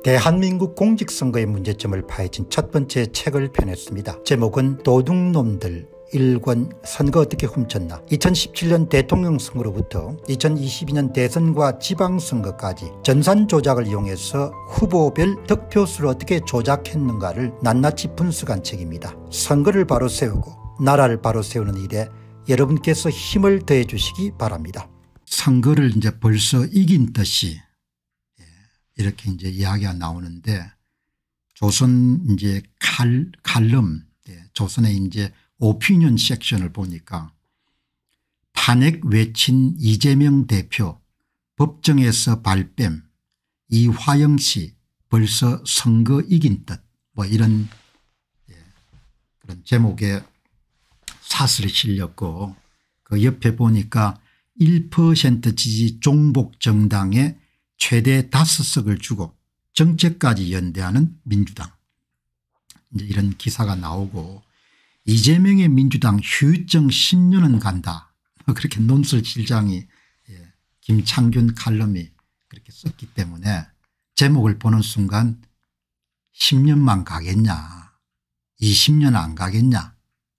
대한민국 공직선거의 문제점을 파헤친 첫 번째 책을 펴냈습니다. 제목은 도둑놈들 1권 선거 어떻게 훔쳤나. 2017년 대통령 선거로부터 2022년 대선과 지방선거까지 전산 조작을 이용해서 후보별 득표수를 어떻게 조작했는가를 낱낱이 분석한 책입니다. 선거를 바로 세우고 나라를 바로 세우는 일에 여러분께서 힘을 더해 주시기 바랍니다. 선거를 이제 벌써 이긴 듯이 이렇게 이제 이야기가 나오는데, 조선 이제 칼럼, 조선의 이제 오피니언 섹션을 보니까 탄핵 외친 이재명 대표, 법정에서 발뺌, 이화영 씨 벌써 선거 이긴 듯, 뭐 이런 그런 제목의 사설이 실렸고, 그 옆에 보니까 1% 지지 종복 정당에 최대 5석을 주고 정책까지 연대하는 민주당, 이제 이런 기사가 나오고, 이재명의 민주당 휴유증 10년은 간다, 그렇게 논설실장이 김창균 칼럼이 그렇게 썼기 때문에 제목을 보는 순간 10년만 가겠냐, 20년 안 가겠냐,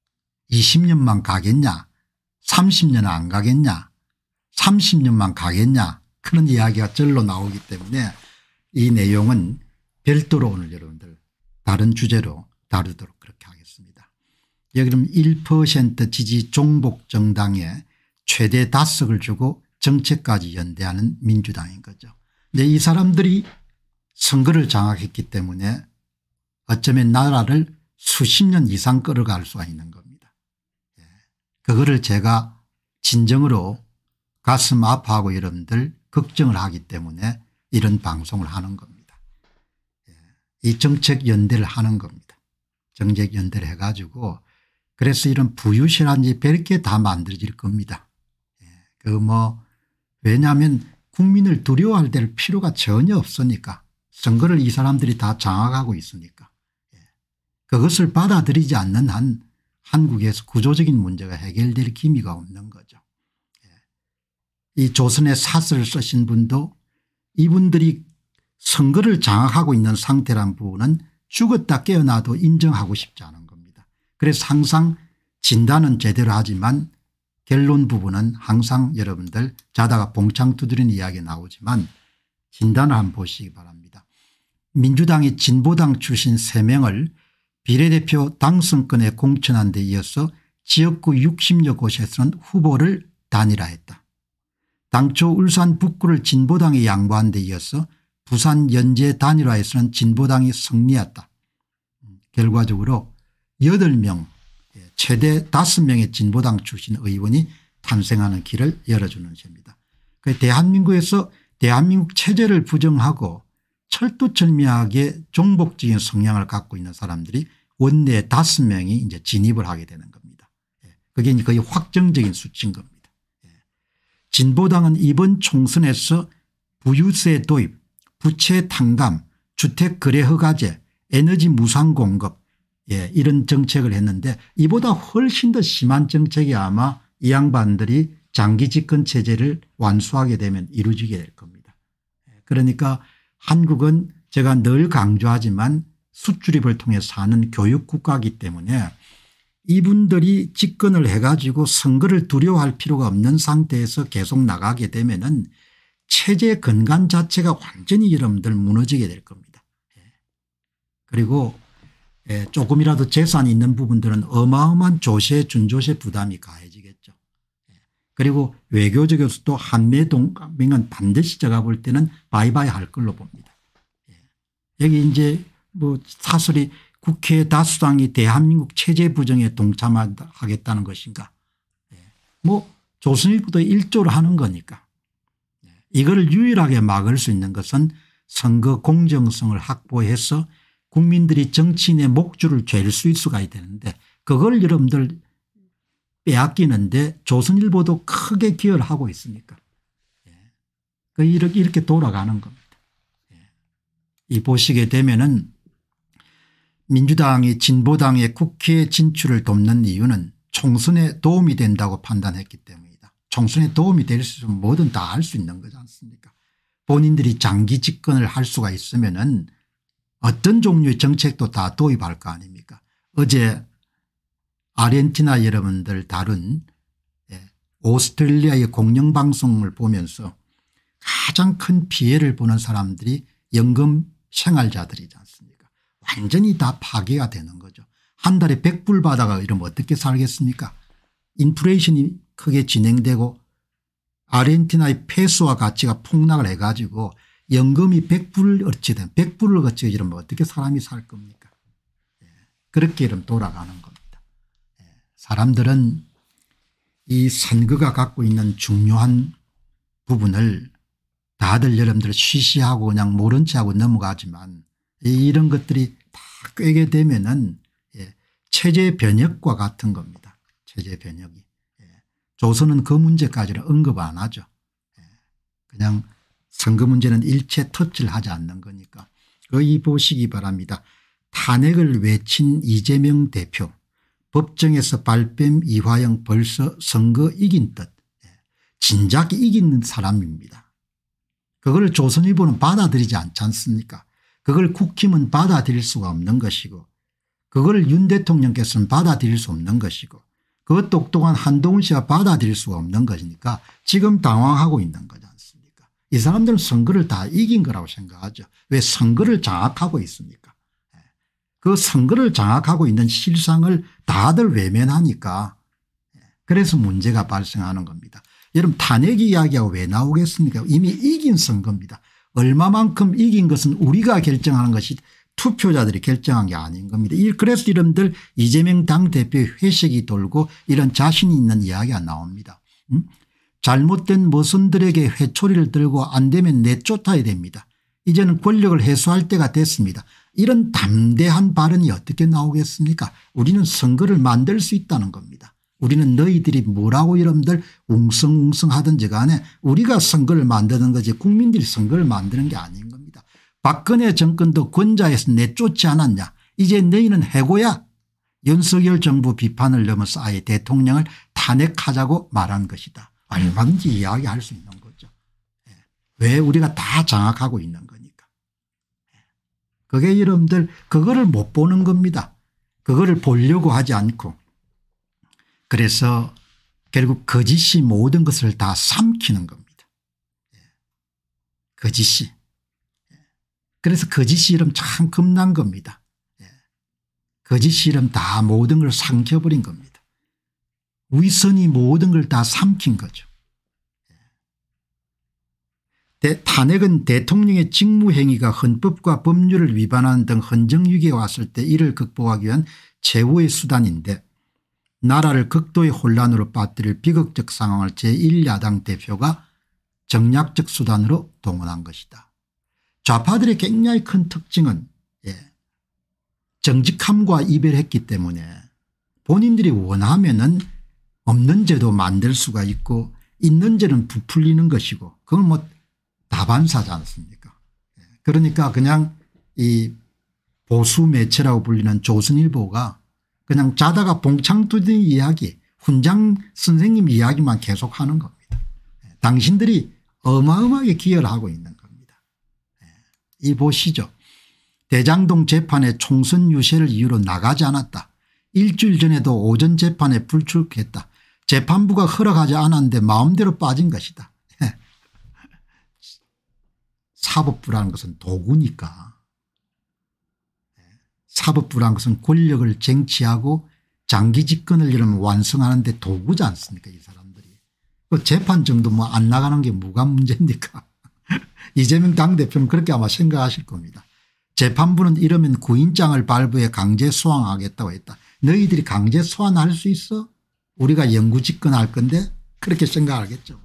20년만 가겠냐, 30년 안 가겠냐, 30년만 가겠냐, 그런 이야기가 절로 나오기 때문에 이 내용은 별도로 오늘 여러분들 다른 주제로 다루도록 그렇게 하겠습니다. 여기 그럼 1% 지지 종복 정당에 최대 5석을 주고 정책까지 연대하는 민주당인 거죠. 근데 이 사람들이 선거를 장악했기 때문에 어쩌면 나라를 수십 년 이상 끌어갈 수가 있는 겁니다. 그거를 제가 진정으로 가슴 아파하고 여러분들 걱정을 하기 때문에 이런 방송을 하는 겁니다. 이 정책 연대를 하는 겁니다. 정책 연대를 해가지고, 그래서 이런 부유시라든지 별게 다 만들어질 겁니다. 왜냐하면 국민을 두려워할 될 필요가 전혀 없으니까, 선거를 이 사람들이 다 장악하고 있으니까. 그것을 받아들이지 않는 한 한국에서 구조적인 문제가 해결될 기미가 없는 거죠. 이 조선의 사설을 쓰신 분도 이분들이 선거를 장악하고 있는 상태란 부분은 죽었다 깨어나도 인정하고 싶지 않은 겁니다. 그래서 항상 진단은 제대로 하지만 결론 부분은 항상 여러분들 자다가 봉창 두드리는 이야기 나오지만 진단을 한번 보시기 바랍니다. 민주당이 진보당 출신 3명을 비례대표 당선권에 공천한 데 이어서 지역구 60여 곳에서는 후보를 단일화했다. 당초 울산 북구를 진보당이 양보한 데 이어서 부산 연제 단일화에서는 진보당이 승리했다. 결과적으로 8명 최대 5명의 진보당 출신 의원이 탄생하는 길을 열어주는 셈입니다. 대한민국에서 대한민국 체제를 부정하고 철두철미하게 종복적인 성향을 갖고 있는 사람들이 원내에 5명이 이제 진입을 하게 되는 겁니다. 그게 거의 확정적인 수치인 겁니다. 진보당은 이번 총선에서 부유세 도입, 부채 탕감, 주택거래 허가제, 에너지 무상 공급, 이런 정책을 했는데 이보다 훨씬 더 심한 정책이 아마 이 양반들이 장기 집권 체제를 완수하게 되면 이루어지게 될 겁니다. 그러니까 한국은 제가 늘 강조하지만 숫주립을 통해 사는 교육국가이기 때문에 이분들이 집권을 해가지고 선거를 두려워할 필요가 없는 상태에서 계속 나가게 되면은 체제 근간 자체가 완전히 여러분들 무너지게 될 겁니다. 그리고 조금이라도 재산이 있는 부분들은 어마어마한 조세 준조세 부담이 가해지겠죠. 그리고 외교적으로도 한미동맹은 반드시 제가 볼 때는 바이바이 할 걸로 봅니다. 여기 이제 뭐 사설이 국회 다수당이 대한민국 체제 부정에 동참하겠다는 것인가. 뭐 조선일보도 일조를 하는 거니까. 이걸 유일하게 막을 수 있는 것은 선거 공정성을 확보해서 국민들이 정치인의 목줄을 잴 수 있어야 되는데 그걸 여러분들 빼앗기는데 조선일보도 크게 기여를 하고 있으니까. 이렇게 돌아가는 겁니다. 이 보시게 되면은 민주당이 진보당의 국회 진출을 돕는 이유는 총선에 도움이 된다고 판단했기 때문이다. 총선에 도움이 될 수 있으면 뭐든 다 할 수 있는 거지 않습니까? 본인들이 장기 집권을 할 수가 있으면은 어떤 종류의 정책도 다 도입할 거 아닙니까. 어제 아르헨티나 여러분들 다룬 오스트레일리아의 공영방송을 보면서 가장 큰 피해를 보는 사람들이 연금 생활자들이지 않습니까. 완전히 다 파괴가 되는 거죠. 한 달에 100불 받아가 이러면 어떻게 살겠습니까. 인플레이션이 크게 진행되고 아르헨티나의 페소와 가치가 폭락을 해가지고 연금이 100불 어치든 100불을 거치고 이러면 어떻게 사람이 살 겁니까. 그렇게 이러면 돌아가는 겁니다. 사람들은 이 선거가 갖고 있는 중요한 부분을 다들 여러분들 쉬쉬하고 그냥 모른 체하고 넘어가지만 이런 것들이 다 꿰게 되면은 체제 변혁과 같은 겁니다. 체제 변혁이. 조선은 그 문제까지는 언급 안 하죠. 그냥 선거 문제는 일체 터치를 하지 않는 거니까. 거의 보시기 바랍니다. 탄핵을 외친 이재명 대표. 법정에서 발뺌 이화영 벌써 선거 이긴 듯. 진작 이긴 사람입니다. 그걸 조선일보는 받아들이지 않지 않습니까. 그걸 국힘은 받아들일 수가 없는 것이고 그걸 윤 대통령께서는 받아들일 수 없는 것이고 그 똑똑한 한동훈 씨가 받아들일 수가 없는 것이니까 지금 당황하고 있는 거지 않습니까. 이 사람들은 선거를 다 이긴 거라고 생각하죠. 왜 선거를 장악하고 있습니까. 그 선거를 장악하고 있는 실상을 다들 외면하니까 그래서 문제가 발생하는 겁니다. 여러분 탄핵 이야기가 왜 나오겠습니까. 이미 이긴 선거입니다. 얼마만큼 이긴 것은 우리가 결정하는 것이 투표자들이 결정한 게 아닌 겁니다. 그래서 여러분들 이재명 당대표의 회색이 돌고 이런 자신 있는 이야기가 나옵니다. 잘못된 모선들에게 회초리를 들고 안 되면 내쫓아야 됩니다. 이제는 권력을 해소할 때가 됐습니다. 이런 담대한 발언이 어떻게 나오겠습니까. 우리는 선거를 만들 수 있다는 겁니다. 우리는 너희들이 뭐라고 여러분들 웅성웅성 하든지 간에 우리가 선거를 만드는 거지 국민들이 선거를 만드는 게 아닌 겁니다. 박근혜 정권도 권좌에서 내쫓지 않았냐. 이제 너희는 해고야. 윤석열 정부 비판을 넘어서 아예 대통령을 탄핵하자고 말한 것이다. 얼마든지 이야기할 수 있는 거죠. 왜 우리가 다 장악하고 있는 거니까. 그게 여러분들 그거를 못 보는 겁니다. 그거를 보려고 하지 않고 그래서 결국 거짓이 모든 것을 다 삼키는 겁니다. 거짓이. 그래서 거짓이 이러면 참 겁난 겁니다. 거짓이 이러면 다 모든 걸 삼켜버린 겁니다. 위선이 모든 걸 다 삼킨 거죠. 탄핵은 대통령의 직무행위가 헌법과 법률을 위반하는 등 헌정위기가 왔을 때 이를 극복하기 위한 최후의 수단인데 나라를 극도의 혼란으로 빠뜨릴 비극적 상황을 제1야당 대표가 정략적 수단으로 동원한 것이다. 좌파들의 굉장히 큰 특징은 정직함과 이별했기 때문에 본인들이 원하면은 없는 죄도 만들 수가 있고 있는 죄는 부풀리는 것이고 그건 뭐 다반사지 않습니까. 그러니까 그냥 이 보수 매체라고 불리는 조선일보가 그냥 자다가 봉창 두드린 이야기 훈장 선생님 이야기만 계속하는 겁니다. 당신들이 어마어마하게 기여를 하고 있는 겁니다. 이 보시죠. 대장동 재판에 총선 유세를 이유로 나가지 않았다. 일주일 전에도 오전 재판에 불출석했다. 재판부가 허락하지 않았는데 마음대로 빠진 것이다. 사법부라는 것은 도구니까. 사법부라는 것은 권력을 쟁취하고 장기 집권을 이러면 완성하는 데 도구지 않습니까 이 사람들이. 그 재판 정도 뭐 안 나가는 게 뭐가 문제입니까. 이재명 당대표는 그렇게 아마 생각하실 겁니다. 재판부는 이러면 구인장을 발부해 강제 소환하겠다고 했다. 너희들이 강제 소환할 수 있어? 우리가 영구 집권할 건데 그렇게 생각하겠죠.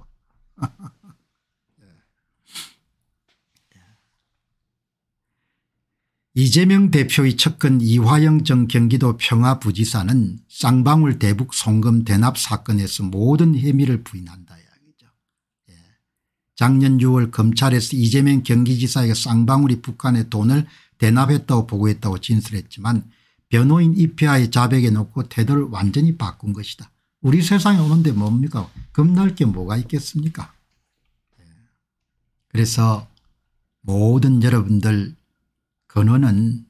이재명 대표의 측근 이화영 전 경기도 평화부지사는 쌍방울 대북 송금 대납 사건에서 모든 혐의를 부인한다 이야기죠. 작년 6월 검찰에서 이재명 경기지사에게 쌍방울이 북한에 돈을 대납했다고 보고했다고 진술했지만 변호인 입회하에 자백해 놓고 태도를 완전히 바꾼 것이다. 우리 세상에 오는데 뭡니까. 겁날 게 뭐가 있겠습니까. 그래서 모든 여러분들 근원은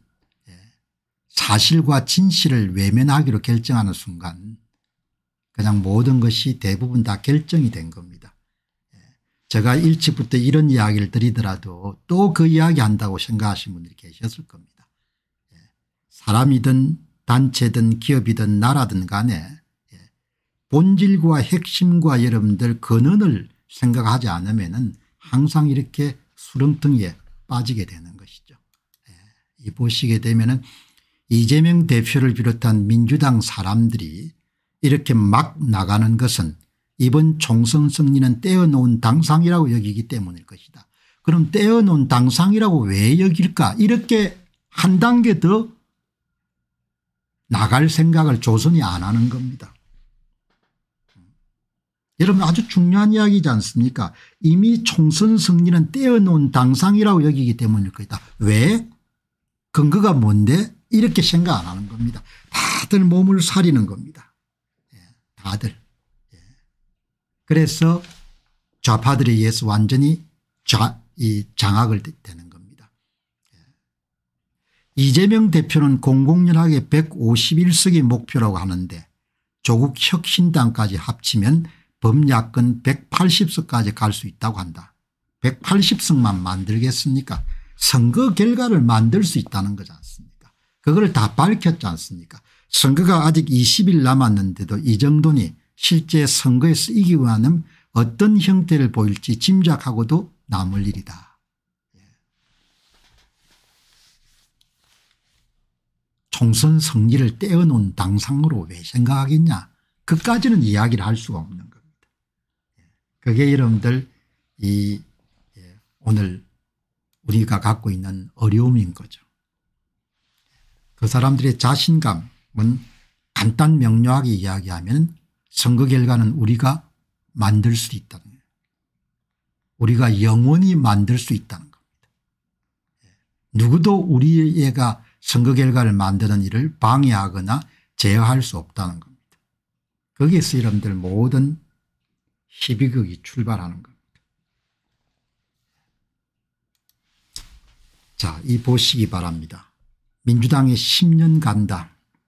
사실과 진실을 외면하기로 결정하는 순간 그냥 모든 것이 대부분 다 결정이 된 겁니다. 제가 일찍부터 이런 이야기를 드리더라도 또 그 이야기 한다고 생각하시는 분들이 계셨을 겁니다. 사람이든 단체든 기업이든 나라든 간에 본질과 핵심과 여러분들 근원을 생각하지 않으면은 항상 이렇게 수렁텅이에 빠지게 되는 것이죠. 이 보시게 되면은 이재명 대표를 비롯한 민주당 사람들이 이렇게 막 나가는 것은 이번 총선 승리는 떼어놓은 당상이라고 여기기 때문일 것이다. 그럼 떼어놓은 당상이라고 왜 여길까? 이렇게 한 단계 더 나갈 생각을 조선이 안 하는 겁니다. 여러분 아주 중요한 이야기지 않습니까? 이미 총선 승리는 떼어놓은 당상이라고 여기기 때문일 것이다. 왜? 근거가 뭔데? 이렇게 생각 안 하는 겁니다. 다들 몸을 사리는 겁니다. 다들. 그래서 좌파들에 의해서 완전히 장악을 되는 겁니다. 이재명 대표는 공공연하게 151석이 목표라고 하는데 조국 혁신당까지 합치면 범야권 180석까지 갈 수 있다고 한다. 180석만 만들겠습니까? 선거 결과를 만들 수 있다는 거지 않습니까? 그걸 다 밝혔지 않습니까? 선거가 아직 20일 남았는데도 이 정도니 실제 선거에서 이기고 나면 어떤 형태를 보일지 짐작하고도 남을 일이다. 총선 승리를 떼어놓은 당상으로 왜 생각하겠냐. 그까지는 이야기를 할 수가 없는 겁니다. 그게 여러분들 오늘 우리가 갖고 있는 어려움인 거죠. 그 사람들의 자신감은 간단 명료하게 이야기하면 선거 결과는 우리가 만들 수 있다는 거예요. 우리가 영원히 만들 수 있다는 겁니다. 누구도 우리가 선거 결과를 만드는 일을 방해하거나 제어할 수 없다는 겁니다. 거기에서 여러분들 모든 희비극이 출발하는 겁니다. 자, 이 보시기 바랍니다. 민주당이 10년 간다.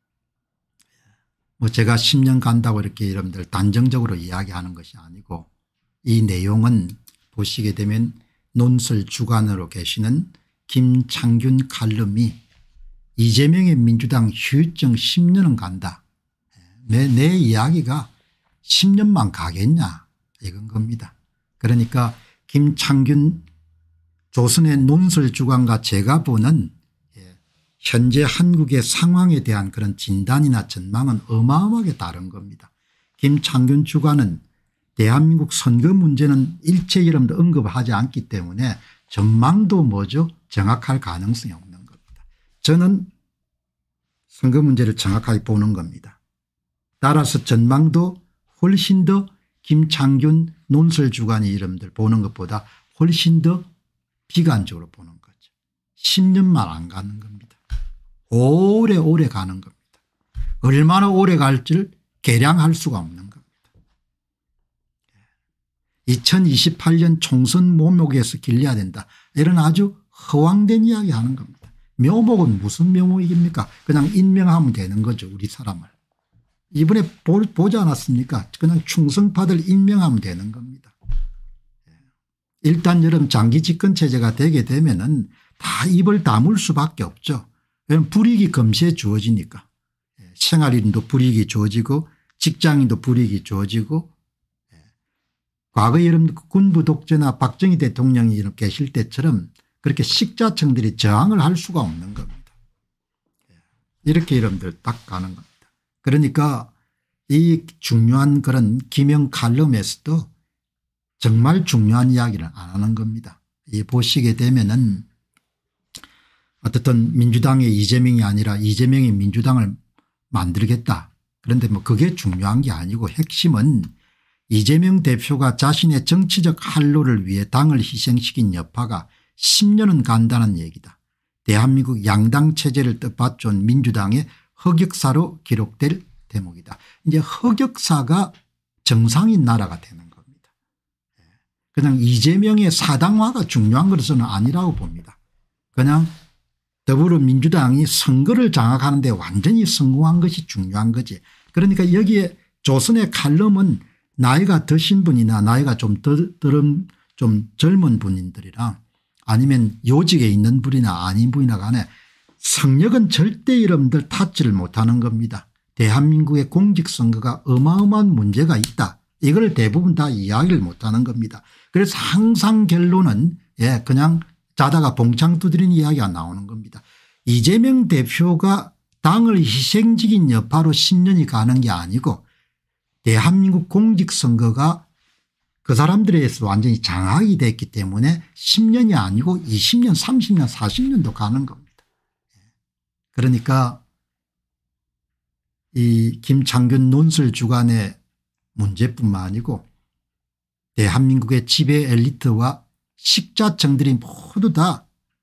뭐 제가 10년 간다고 이렇게 여러분들 단정적으로 이야기하는 것이 아니고 이 내용은 보시게 되면 논설 주관으로 계시는 김창균 칼럼이 이재명의 민주당 휴증 10년은 간다. 내 이야기가 10년만 가겠냐 이건 겁니다. 그러니까 김창균 조선의 논설 주관과 제가 보는 현재 한국의 상황에 대한 그런 진단이나 전망은 어마어마하게 다른 겁니다. 김창균 주관은 대한민국 선거 문제는 일체 여러분들 언급하지 않기 때문에 전망도 뭐죠? 정확할 가능성이 없는 겁니다. 저는 선거 문제를 정확하게 보는 겁니다. 따라서 전망도 훨씬 더 김창균 논설 주관이 여러분들 보는 것보다 훨씬 더 비관적으로 보는 거죠. 10년만 안 가는 겁니다. 오래오래 가는 겁니다. 얼마나 오래 갈지를 계량할 수가 없는 겁니다. 2028년 총선 묘목에서 길러야 된다. 이런 아주 허황된 이야기 하는 겁니다. 묘목은 무슨 묘목입니까? 그냥 임명하면 되는 거죠. 우리 사람을. 이번에 보지 않았습니까? 그냥 충성파들 임명하면 되는 겁니다. 일단 여러분 장기 집권 체제가 되게 되면은 다 입을 다물 수밖에 없죠. 왜냐하면 불이익이 금시에 주어지니까. 생활인도 불이익이 주어지고 직장인도 불이익이 주어지고 과거 여러분 군부 독재나 박정희 대통령이 계실 때처럼 그렇게 식자층들이 저항을 할 수가 없는 겁니다. 이렇게 여러분들 딱 가는 겁니다. 그러니까 이 중요한 그런 김영 칼럼에서도 정말 중요한 이야기를 안 하는 겁니다. 이 보시게 되면은 어떻든 민주당의 이재명이 아니라 이재명이 민주당을 만들겠다. 그런데 뭐 그게 중요한 게 아니고 핵심은 이재명 대표가 자신의 정치적 한로를 위해 당을 희생시킨 여파가 10년은 간다는 얘기다. 대한민국 양당 체제를 뜻받쳐온 민주당의 흑역사로 기록될 대목이다. 이제 흑역사가 정상인 나라가 되는 겁니다. 그냥 이재명의 사당화가 중요한 것은 아니라고 봅니다. 그냥 더불어민주당이 선거를 장악하는 데 완전히 성공한 것이 중요한 거지. 그러니까 여기에 조선의 칼럼은 나이가 드신 분이나 나이가 좀 젊은 분들이나 아니면 요직에 있는 분이나 아닌 분이나 간에 성역은 절대 여러분들 타치를 못하는 겁니다. 대한민국의 공직선거가 어마어마한 문제가 있다. 이걸 대부분 다 이야기를 못하는 겁니다. 그래서 항상 결론은 그냥 자다가 봉창 두드리는 이야기가 나오는 겁니다. 이재명 대표가 당을 희생적인 여파로 10년이 가는 게 아니고 대한민국 공직선거가 그 사람들에 의해서 완전히 장악이 됐기 때문에 10년이 아니고 20년 30년 40년도 가는 겁니다. 그러니까 이 김창균 논설 주간의 문제뿐만 아니고 대한민국의 지배 엘리트와 식자층들이 모두 다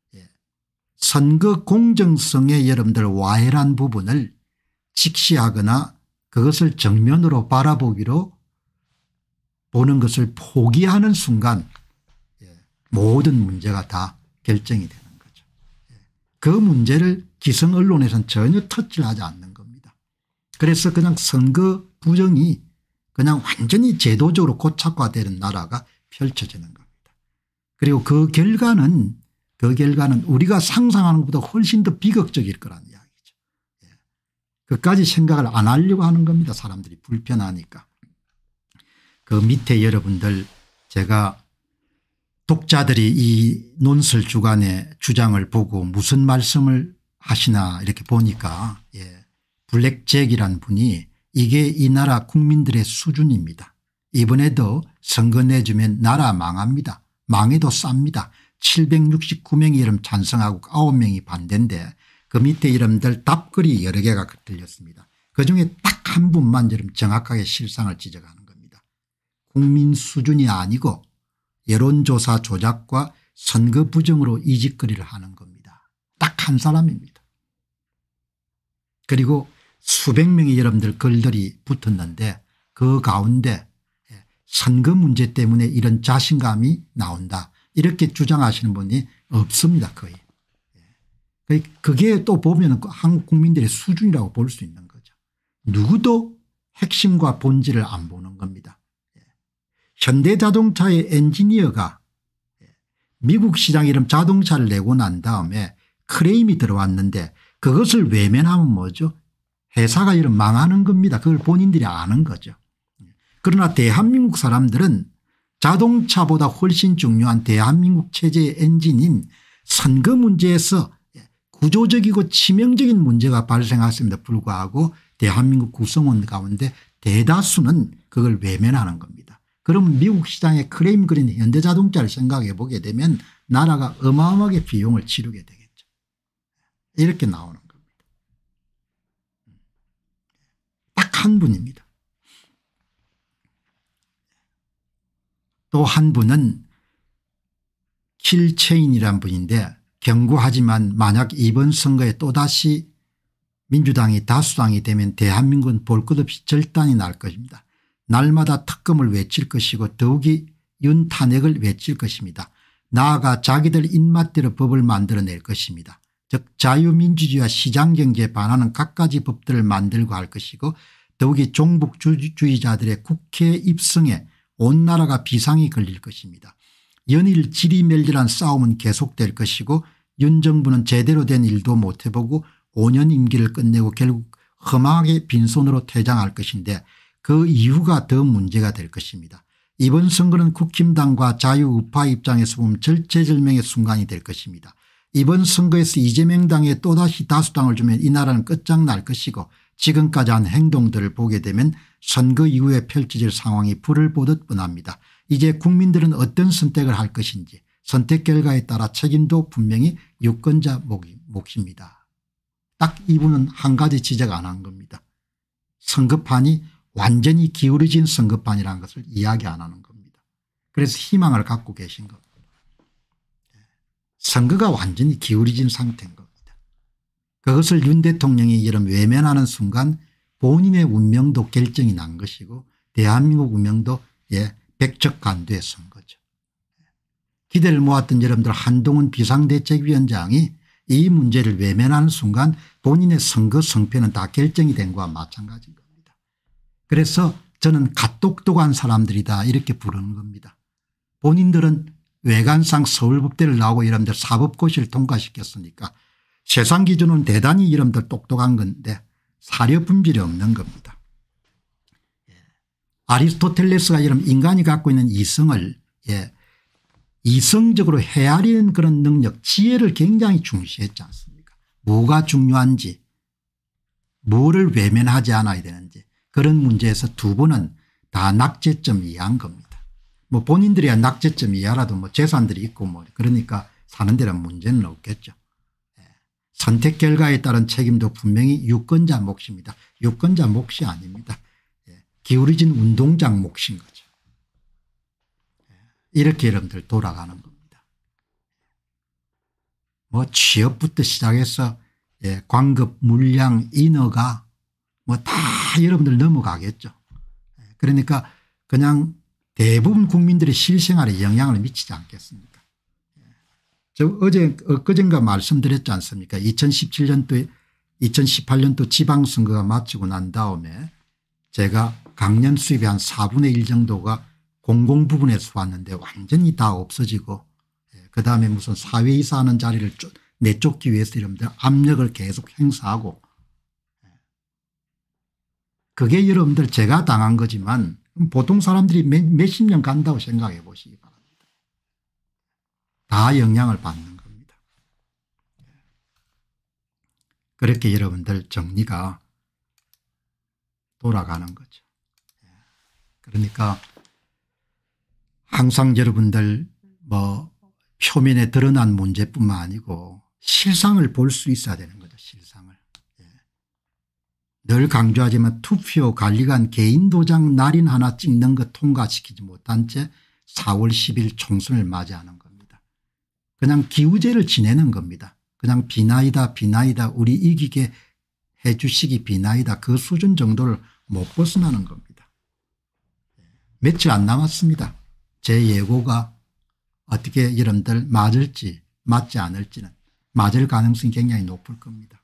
선거 공정성에 여러분들 와해한 부분을 직시하거나 그것을 정면으로 바라보기로 보는 것을 포기하는 순간 모든 문제가 다 결정이 되는 거죠. 그 문제를 기성 언론에서는 전혀 터치를 하지 않는 겁니다. 그래서 그냥 선거 부정이 그냥 완전히 제도적으로 고착화되는 나라가 펼쳐지는 겁니다. 그리고 그 결과는 우리가 상상하는 것보다 훨씬 더 비극적일 거라는 이야기죠. 그까지 생각을 안 하려고 하는 겁니다. 사람들이 불편하니까. 그 밑에 여러분들 제가 독자들이 이 논설 주간의 주장을 보고 무슨 말씀을 하시나 이렇게 보니까 블랙잭이란 분이 이게 이 나라 국민들의 수준입니다. 이번에도 선거 내주면 나라 망합니다. 망해도 쌉니다. 769명이 이름 찬성하고 9명이 반대인데 그 밑에 이름들 답글이 여러 개가 들렸습니다. 그중에 딱 한 분만 이름 정확하게 실상을 지적하는 겁니다. 국민 수준이 아니고 여론조사 조작과 선거 부정으로 이 짓거리를 하는 겁니다. 딱 한 사람입니다. 그리고 수백 명의 여러분들 글들이 붙었는데 그 가운데 선거 문제 때문에 이런 자신감이 나온다. 이렇게 주장하시는 분이 없습니다. 거의. 그게 또 보면 한국 국민들의 수준이라고 볼 수 있는 거죠. 누구도 핵심과 본질을 안 보는 겁니다. 현대자동차의 엔지니어가 미국 시장 이름 자동차를 내고 난 다음에 크레임이 들어왔는데 그것을 외면하면 뭐죠? 회사가 이름 망하는 겁니다. 그걸 본인들이 아는 거죠. 그러나 대한민국 사람들은 자동차보다 훨씬 중요한 대한민국 체제의 엔진인 선거 문제에서 구조적이고 치명적인 문제가 발생했음에도 불구하고 대한민국 구성원 가운데 대다수는 그걸 외면하는 겁니다. 그럼 미국 시장에 크레임 그린 현대자동차를 생각해 보게 되면 나라가 어마어마하게 비용을 치르게 되겠죠. 이렇게 나오는 겁니다. 딱 한 분입니다. 또 한 분은 킬체인이란 분인데 경고하지만 만약 이번 선거에 또다시 민주당이 다수당이 되면 대한민국은 볼 것 없이 절단이 날 것입니다. 날마다 특검을 외칠 것이고 더욱이 윤 탄핵을 외칠 것입니다. 나아가 자기들 입맛대로 법을 만들어낼 것입니다. 즉 자유민주주의와 시장경제에 반하는 갖가지 법들을 만들고 할 것이고 더욱이 종북주의자들의 국회 입성에 온 나라가 비상이 걸릴 것입니다. 연일 지리멸렬한 싸움은 계속될 것이고 윤 정부는 제대로 된 일도 못 해보고 5년 임기를 끝내고 결국 험하게 빈손으로 퇴장할 것인데 그 이유가 더 문제가 될 것입니다. 이번 선거는 국힘당과 자유우파 입장에서 보면 절체절명의 순간이 될 것입니다. 이번 선거에서 이재명 당에 또다시 다수당을 주면 이 나라는 끝장날 것이고 지금까지 한 행동들을 보게 되면 선거 이후에 펼쳐질 상황이 불을 보듯 뻔합니다. 이제 국민들은 어떤 선택을 할 것인지 선택 결과에 따라 책임도 분명히 유권자 몫입니다. 딱 이분은 한 가지 지적 안 한 겁니다. 선거판이 완전히 기울어진 선거판이라는 것을 이야기 안 하는 겁니다. 그래서 희망을 갖고 계신 겁니다. 선거가 완전히 기울어진 상태인 겁니다. 그것을 윤 대통령이 이런 외면하는 순간 본인의 운명도 결정이 난 것이고 대한민국 운명도 백척간두에 선 거죠. 기대를 모았던 여러분들 한동훈 비상대책위원장이 이 문제를 외면하는 순간 본인의 선거 성패는 다 결정이 된 것과 마찬가지인 겁니다. 그래서 저는 갓똑똑한 사람들이다 이렇게 부르는 겁니다. 본인들은 외관상 서울법대를 나오고 여러분들 사법고시를 통과시켰으니까 세상 기준은 대단히 여러분들 똑똑한 건데 사려 분별이 없는 겁니다. 아리스토텔레스가 여러분 인간이 갖고 있는 이성을 이성적으로 헤아리는 그런 능력 지혜를 굉장히 중시했지 않습니까? 뭐가 중요한지 뭐를 외면하지 않아야 되는지 그런 문제에서 두 분은 다 낙제점 이하한 겁니다. 뭐 본인들이야 낙제점 이하라도 뭐 재산들이 있고 뭐 그러니까 사는 데는 문제는 없겠죠. 선택 결과에 따른 책임도 분명히 유권자 몫입니다. 유권자 몫이 아닙니다. 기울어진 운동장 몫인 거죠. 이렇게 여러분들 돌아가는 겁니다. 뭐 취업부터 시작해서 관급 물량 인허가 뭐 다 여러분들 넘어가겠죠. 그러니까 그냥 대부분 국민들의 실생활에 영향을 미치지 않겠습니까? 저 엊그젠가 말씀드렸지 않습니까? 2018년도 지방선거가 마치고 난 다음에 제가 강연 수입의 한 4분의 1 정도가 공공 부분에서 왔는데 완전히 다 없어지고 그다음에 무슨 사회이사 하는 자리를 내쫓기 위해서 여러분들 압력을 계속 행사하고 그게 여러분들 제가 당한 거지만 보통 사람들이 몇십 년 간다고 생각해 보시기 바랍니다. 다 영향을 받는 겁니다. 그렇게 여러분들 정리가 돌아가는 거죠. 그러니까 항상 여러분들 뭐 표면에 드러난 문제뿐만 아니고 실상을 볼 수 있어야 되는 거죠. 실상을. 늘 강조하지만 투표 관리관 개인 도장 날인 하나 찍는 것 통과시키지 못한 채 4월 10일 총선을 맞이하는 겁니다. 그냥 기우제를 지내는 겁니다. 그냥 비나이다 비나이다 우리 이기게 해 주시기 비나이다 그 수준 정도를 못 벗어나는 겁니다. 며칠 안 남았습니다. 제 예고가 어떻게 여러분들 맞을지 맞지 않을지는 맞을 가능성이 굉장히 높을 겁니다.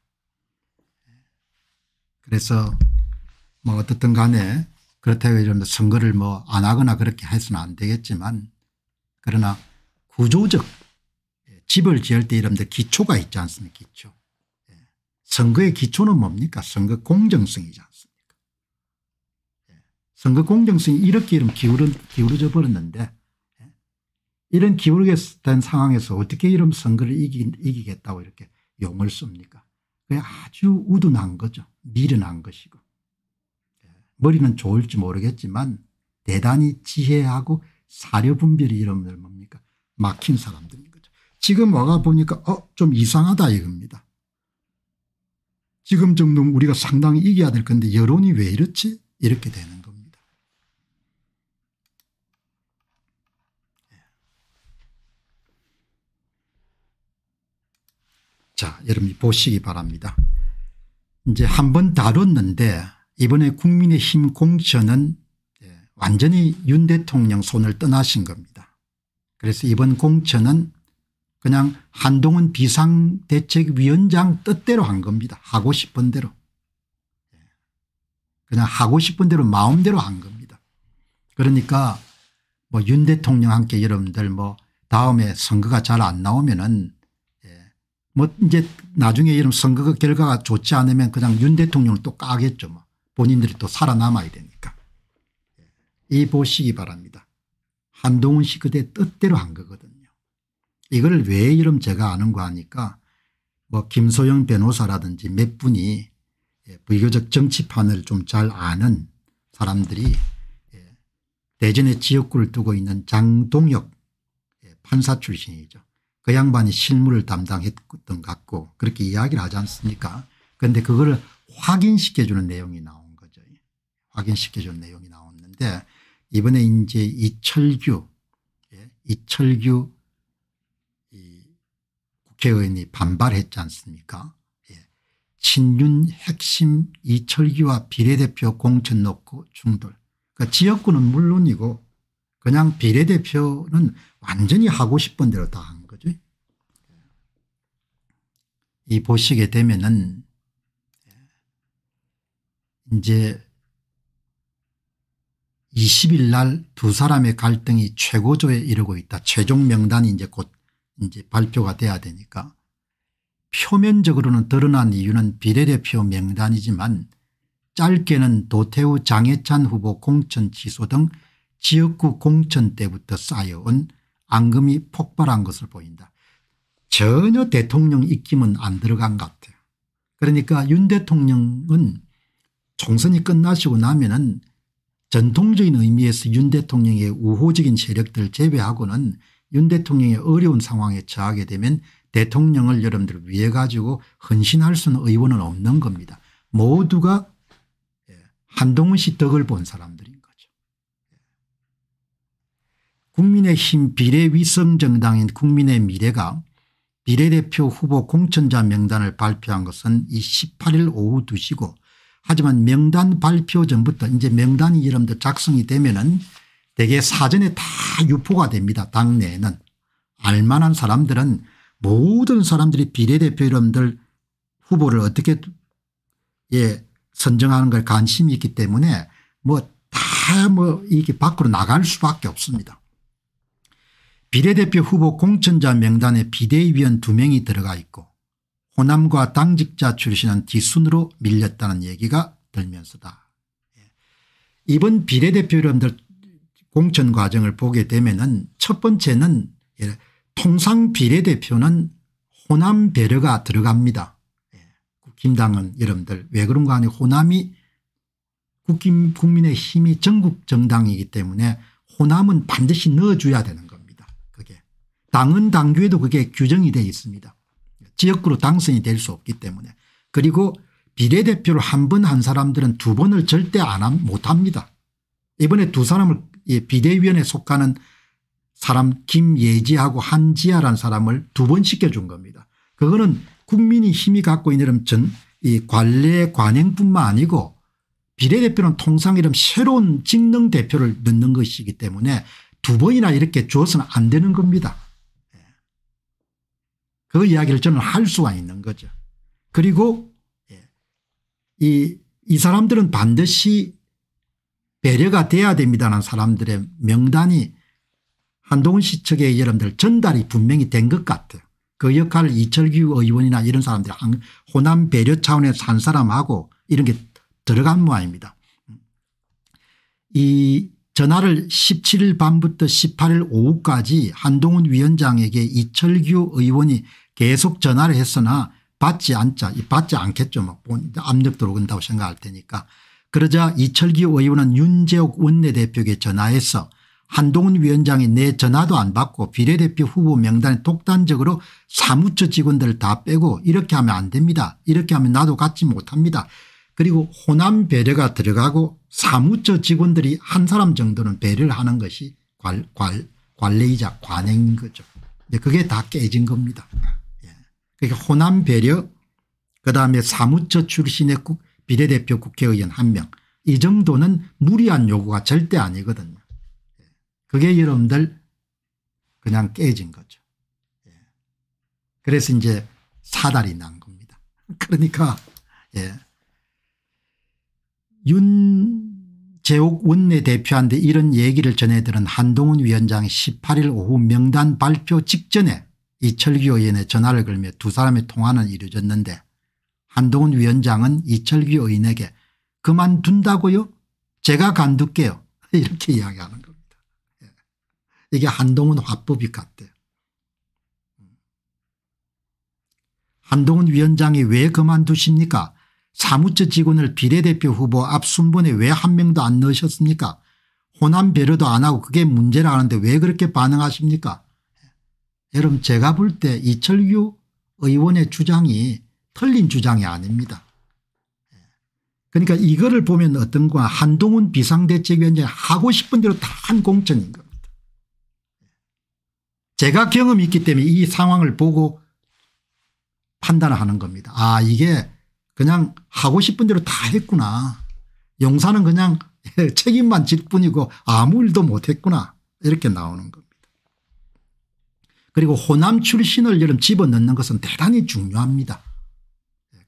그래서 뭐 어떻든 간에 그렇다고 여러분들 선거를 뭐 안 하거나 그렇게 해서는 안 되겠지만 그러나 구조적 집을 지을 때 여러분들 기초가 있지 않습니까? 기초. 선거의 기초는 뭡니까? 선거 공정성이지 않습니까? 선거 공정성이 이렇게 이름 기울어져 버렸는데 이런 기울게 된 상황에서 어떻게 이런 선거를 이기겠다고 이렇게 용을 씁니까? 그게 아주 우둔한 거죠. 미련한 것이고. 머리는 좋을지 모르겠지만 대단히 지혜하고 사려 분별이 이름을 뭡니까? 막힌 사람들인 거죠. 지금 와가 보니까 좀 이상하다 이겁니다. 지금 정도면 우리가 상당히 이겨야 될 건데 여론이 왜 이렇지? 이렇게 되는 겁니다. 자, 여러분이 보시기 바랍니다. 이제 한번 다뤘는데 이번에 국민의힘 공천은 완전히 윤 대통령 손을 떠나신 겁니다. 그래서 이번 공천은 그냥 한동훈 비상대책위원장 뜻대로 한 겁니다. 하고 싶은 대로. 그냥 하고 싶은 대로 마음대로 한 겁니다. 그러니까 뭐 윤 대통령 함께 여러분들 뭐 다음에 선거가 잘 안 나오면은 뭐 이제 나중에 이런 선거 결과가 좋지 않으면 그냥 윤 대통령을 또 까겠죠. 뭐 본인들이 또 살아남아야 되니까. 이 보시기 바랍니다. 한동훈 씨 그때 뜻대로 한 거거든요. 이걸 왜 이름 제가 아는 거 하니까 뭐 김소영 변호사라든지 몇 분이 비교적 정치판을 좀 잘 아는 사람들이 대전에 지역구를 두고 있는 장동혁 판사 출신이죠. 그 양반이 실무를 담당했던 것 같고 그렇게 이야기를 하지 않습니까? 그런데 그거를 확인시켜주는 내용이 나온 거죠. 확인시켜주는 내용이 나왔는데 이번에 이제 이철규 국회의원이 반발했지 않습니까? 친윤 핵심 이철규와 비례대표 공천 놓고 충돌. 그러니까 지역구는 물론이고 그냥 비례대표는 완전히 하고 싶은 대로 다 한 거죠. 이 보시게 되면은 이제 20일 날 두 사람의 갈등이 최고조에 이르고 있다. 최종 명단이 이제 곧 이제 발표가 돼야 되니까 표면적으로는 드러난 이유는 비례대표 명단이지만 짧게는 도태우 장해찬 후보 공천 취소 등 지역구 공천 때부터 쌓여온 앙금이 폭발한 것을 보인다. 전혀 대통령 입김은 안 들어간 것 같아요. 그러니까 윤 대통령은 총선이 끝나시고 나면은 전통적인 의미에서 윤 대통령의 우호적인 세력들 제외하고는 윤 대통령의 어려운 상황에 처하게 되면 대통령을 여러분들 위해 가지고 헌신할 수 있는 의원은 없는 겁니다. 모두가 한동훈 씨 덕을 본 사람들인 거죠. 국민의힘 비례위성정당인 국민의미래가 비례대표 후보 공천자 명단을 발표한 것은 이 18일 오후 2시고 하지만 명단 발표 전부터 이제 명단이 여러분들 작성이 되면은 대개 사전에 다 유포가 됩니다. 당내에는. 알만한 사람들은 모든 사람들이 비례대표 여러분들 후보를 어떻게 선정하는 걸 관심이 있기 때문에 이게 밖으로 나갈 수밖에 없습니다. 비례대표 후보 공천자 명단에 비대위원 2명이 들어가 있고 호남과 당직자 출신은 뒷순으로 밀렸다는 얘기가 들면서다. 이번 비례대표 여러분들 공천 과정을 보게 되면은 첫 번째는 통상 비례대표는 호남 배려가 들어갑니다. 국힘당은 여러분들 왜 그런가 하니 호남이 국민의힘이 전국 정당이기 때문에 호남은 반드시 넣어줘야 되는 겁니다. 그게 당은 당규에도 그게 규정이 되어 있습니다. 지역구로 당선이 될 수 없기 때문에. 그리고 비례대표를 한 번 한 사람들은 2번을 절대 못합니다. 이번에 두 사람을 비대위원회에 속하는 사람 김예지하고 한지아라는 사람을 2번 시켜준 겁니다. 그거는 국민이 힘이 갖고 있는 이 관례 관행뿐만 아니고 비례대표는 통상 이런 새로운 직능 대표를 넣는 것이기 때문에 2번이나 이렇게 줘서는 안 되는 겁니다. 그 이야기를 저는 할 수가 있는 거죠. 그리고 이 사람들은 반드시 배려가 돼야 됩니다라는 사람들의 명단이 한동훈 씨 측에 여러분들 전달이 분명히 된 것 같아요. 그 역할을 이철규 의원이나 이런 사람들이 호남 배려 차원에서 한 사람하고 이런 게 들어간 모양입니다. 이 전화를 17일 밤부터 18일 오후까지 한동훈 위원장에게 이철규 의원이 계속 전화를 했으나 받지 않겠죠. 압력 들어온다고 생각할 테니까. 그러자 이철규 의원은 윤재옥 원내대표에게 전화해서 한동훈 위원장이 내 전화도 안 받고 비례대표 후보 명단에 독단적으로 사무처 직원들을 다 빼고 이렇게 하면 안 됩니다. 이렇게 하면 나도 갖지 못합니다. 그리고 호남 배려가 들어가고 사무처 직원들이 한 사람 정도는 배려를 하는 것이 관례이자 관행인 거죠. 그게 다 깨진 겁니다. 그러니까 호남 배려 그다음에 사무처 출신의 비례대표 국회의원 1명 이 정도는 무리한 요구가 절대 아니거든요. 그게 여러분들 그냥 깨진 거죠. 그래서 이제 사달이 난 겁니다. 그러니까 윤재옥 원내대표한테 이런 얘기를 전해들은 한동훈 위원장이 18일 오후 명단 발표 직전에 이철규 의원에 전화를 걸며 두 사람의 통화는 이루어졌는데 한동훈 위원장은 이철규 의원에게 그만둔다고요? 제가 간둘게요. 이렇게 이야기하는 겁니다. 이게 한동훈 화법이 같대요. 한동훈 위원장이 왜 그만두십니까? 사무처 직원을 비례대표 후보 앞 순번에 왜 한 명도 안 넣으셨습니까? 호남 배려도 안 하고 그게 문제라 하는데 왜 그렇게 반응하십니까? 여러분 제가 볼 때 이철규 의원의 주장이 틀린 주장이 아닙니다. 그러니까 이거를 보면 어떤가 한동훈 비상대책위원장이 하고 싶은 대로 다 한 공천인 겁니다. 제가 경험이 있기 때문에 이 상황을 보고 판단을 하는 겁니다. 아 이게 그냥 하고 싶은 대로 다 했구나. 용사는 그냥 책임만 질 뿐이고 아무 일도 못했구나. 이렇게 나오는 겁니다. 그리고 호남 출신을 여러분 집어넣는 것은 대단히 중요합니다.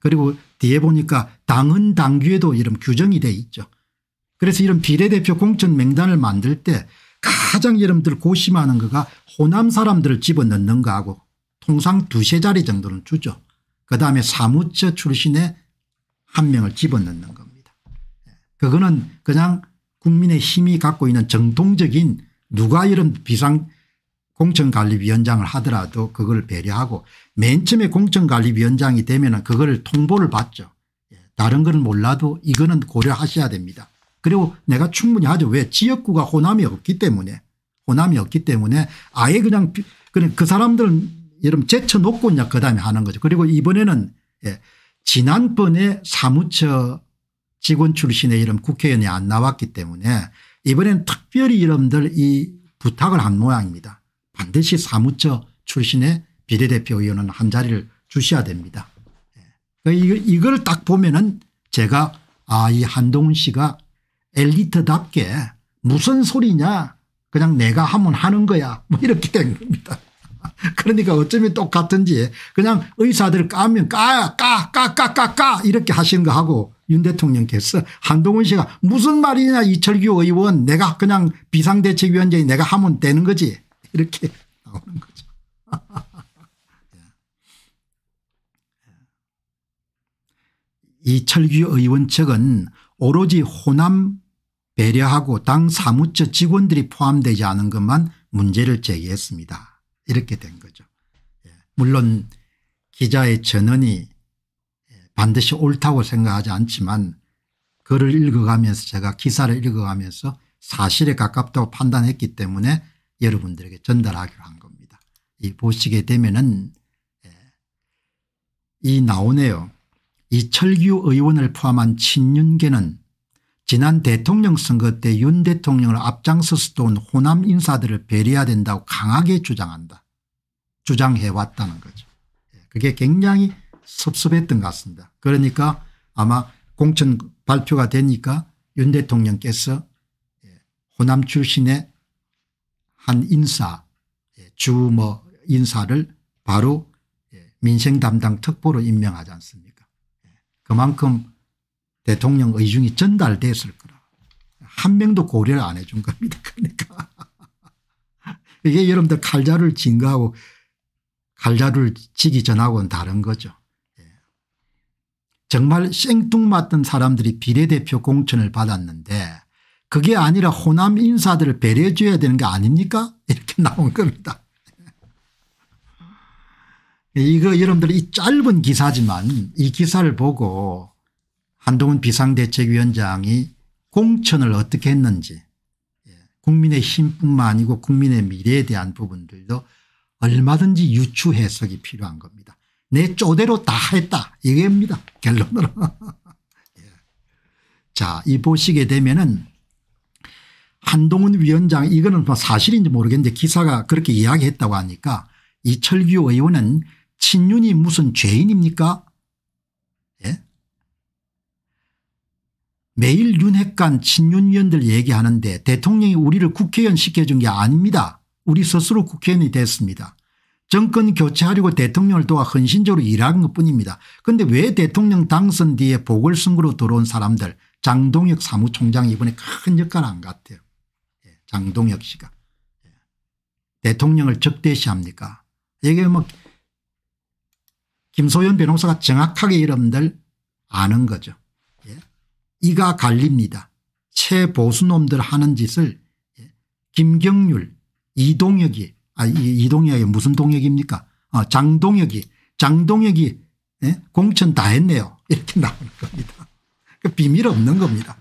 그리고 뒤에 보니까 당헌 당규에도 이런 규정이 돼 있죠. 그래서 이런 비례대표 공천 명단을 만들 때 가장 여러분들 고심하는 거가 호남 사람들을 집어넣는 거하고 통상 두세 자리 정도는 주죠. 그다음에 사무처 출신의 한 명을 집어넣는 겁니다. 그거는 그냥 국민의 힘이 갖고 있는 정통적인 누가 이런 공천관리위원장을 하더라도 그걸 배려하고 맨 처음에 공천관리위원장이 되면 그걸 통보를 받죠. 다른 건 몰라도 이거는 고려하셔야 됩니다. 그리고 내가 충분히 하죠. 왜? 지역구가 호남이 없기 때문에 아예 그냥 그 사람들은 여러분 제쳐놓고 이제 그다음에 하는 거죠. 그리고 이번에는 지난번에 사무처 직원 출신의 이런 국회의원이 안 나왔기 때문에 이번에는 특별히 여러분들 이 부탁을 한 모양입니다. 반드시 사무처 출신의 비례대표 의원은 한 자리를 주셔야 됩니다. 이걸 딱 보면은 제가 이 한동훈 씨가 엘리트답게 무슨 소리냐 그냥 내가 하면 하는 거야 뭐 이렇게 된 겁니다. 그러니까 어쩌면 똑같은지 그냥 의사들 까면 까 이렇게 하시는 거 하고 윤 대통령께서 한동훈 씨가 무슨 말이냐 이철규 의원 내가 그냥 비상대책위원장이 내가 하면 되는 거지 이렇게 나오는 거죠. 이철규 의원 측은 오로지 호남 배려하고 당 사무처 직원들이 포함되지 않은 것만 문제를 제기했습니다. 이렇게 된 거죠. 물론 기자의 전언이 반드시 옳다고 생각하지 않지만 글을 읽어가면서 제가 기사를 읽어가면서 사실에 가깝다고 판단했기 때문에 여러분들에게 전달하기로 한 겁니다. 이 보시게 되면은 이 나오네요. 이철규 의원을 포함한 친윤계는 지난 대통령 선거 때 윤 대통령을 앞장서서 온 호남 인사들을 배려해야 된다고 강하게 주장해왔다는 거죠. 그게 굉장히 섭섭했던 것 같습니다. 그러니까 아마 공천 발표가 되니까 윤 대통령께서 호남 출신의 한 인사 인사를 바로 민생 담당 특보로 임명하지 않습니까? 그만큼 대통령 의중이 전달됐을 거라. 한 명도 고려를 안 해준 겁니다. 그러니까 이게 여러분들 칼자루를 진거하고 칼자루를 지기 전하고는 다른 거죠. 정말 생뚱맞던 사람들이 비례대표 공천을 받았는데 그게 아니라 호남 인사들을 배려해 줘야 되는 게 아닙니까? 이렇게 나온 겁니다. 이거 여러분들 이 짧은 기사지만 이 기사를 보고 한동훈 비상대책위원장이 공천을 어떻게 했는지 국민의 힘뿐만 아니고 국민의 미래에 대한 부분들도 얼마든지 유추 해석이 필요한 겁니다. 내 쪼대로 다 했다 이겁니다. 결론으로. 자, 이 보시게 되면은 한동훈 위원장 이거는 뭐 사실인지 모르겠는데 기사가 그렇게 이야기했다고 하니까 이철규 의원은 친윤이 무슨 죄인입니까? 매일 윤핵관 친윤위원들 얘기하는데 대통령이 우리를 국회의원 시켜준 게 아닙니다. 우리 스스로 국회의원이 됐습니다. 정권 교체하려고 대통령을 도와 헌신적으로 일한 것뿐입니다. 그런데 왜 대통령 당선 뒤에 보궐선거로 들어온 사람들 장동혁 사무총장이 이번에 큰 역할을 한 것 같아요. 장동혁 씨가. 대통령을 적대시합니까? 이게 뭐 김소연 변호사가 정확하게 여러분들 아는 거죠. 이가 갈립니다. 최보수놈들 하는 짓을 김경률 이동혁이 이동혁이 무슨 동혁입니까? 장동혁이 공천 다 했네요. 이렇게 나오는 겁니다. 비밀 없는 겁니다.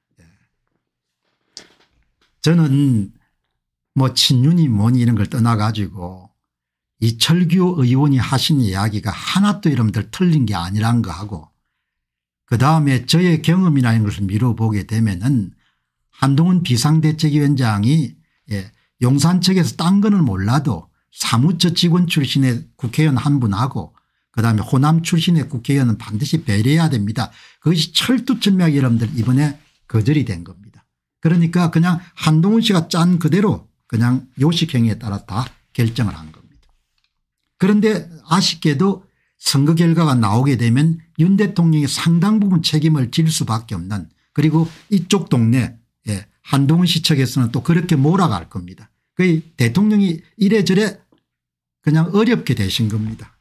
저는 뭐 친윤이 뭐니 이런 걸 떠나가지고 이철규 의원이 하신 이야기가 하나도 여러분들 틀린 게 아니란 거 하고 그다음에 저의 경험이나 이런 것을 미뤄보게 되면은 한동훈 비상대책위원장이 용산 측에서 딴 거는 몰라도 사무처 직원 출신의 국회의원 한 분하고 그다음에 호남 출신의 국회의원은 반드시 배려해야 됩니다. 그것이 철두철미하게 여러분들 이번에 거절이 된 겁니다. 그러니까 그냥 한동훈 씨가 짠 그대로 그냥 요식행위에 따라 다 결정을 한 겁니다. 그런데 아쉽게도 선거 결과가 나오게 되면 윤 대통령이 상당 부분 책임을 질 수밖에 없는, 그리고 이쪽 동네 한동훈 시청에서는 또 그렇게 몰아갈 겁니다. 그 대통령이 이래저래 그냥 어렵게 되신 겁니다.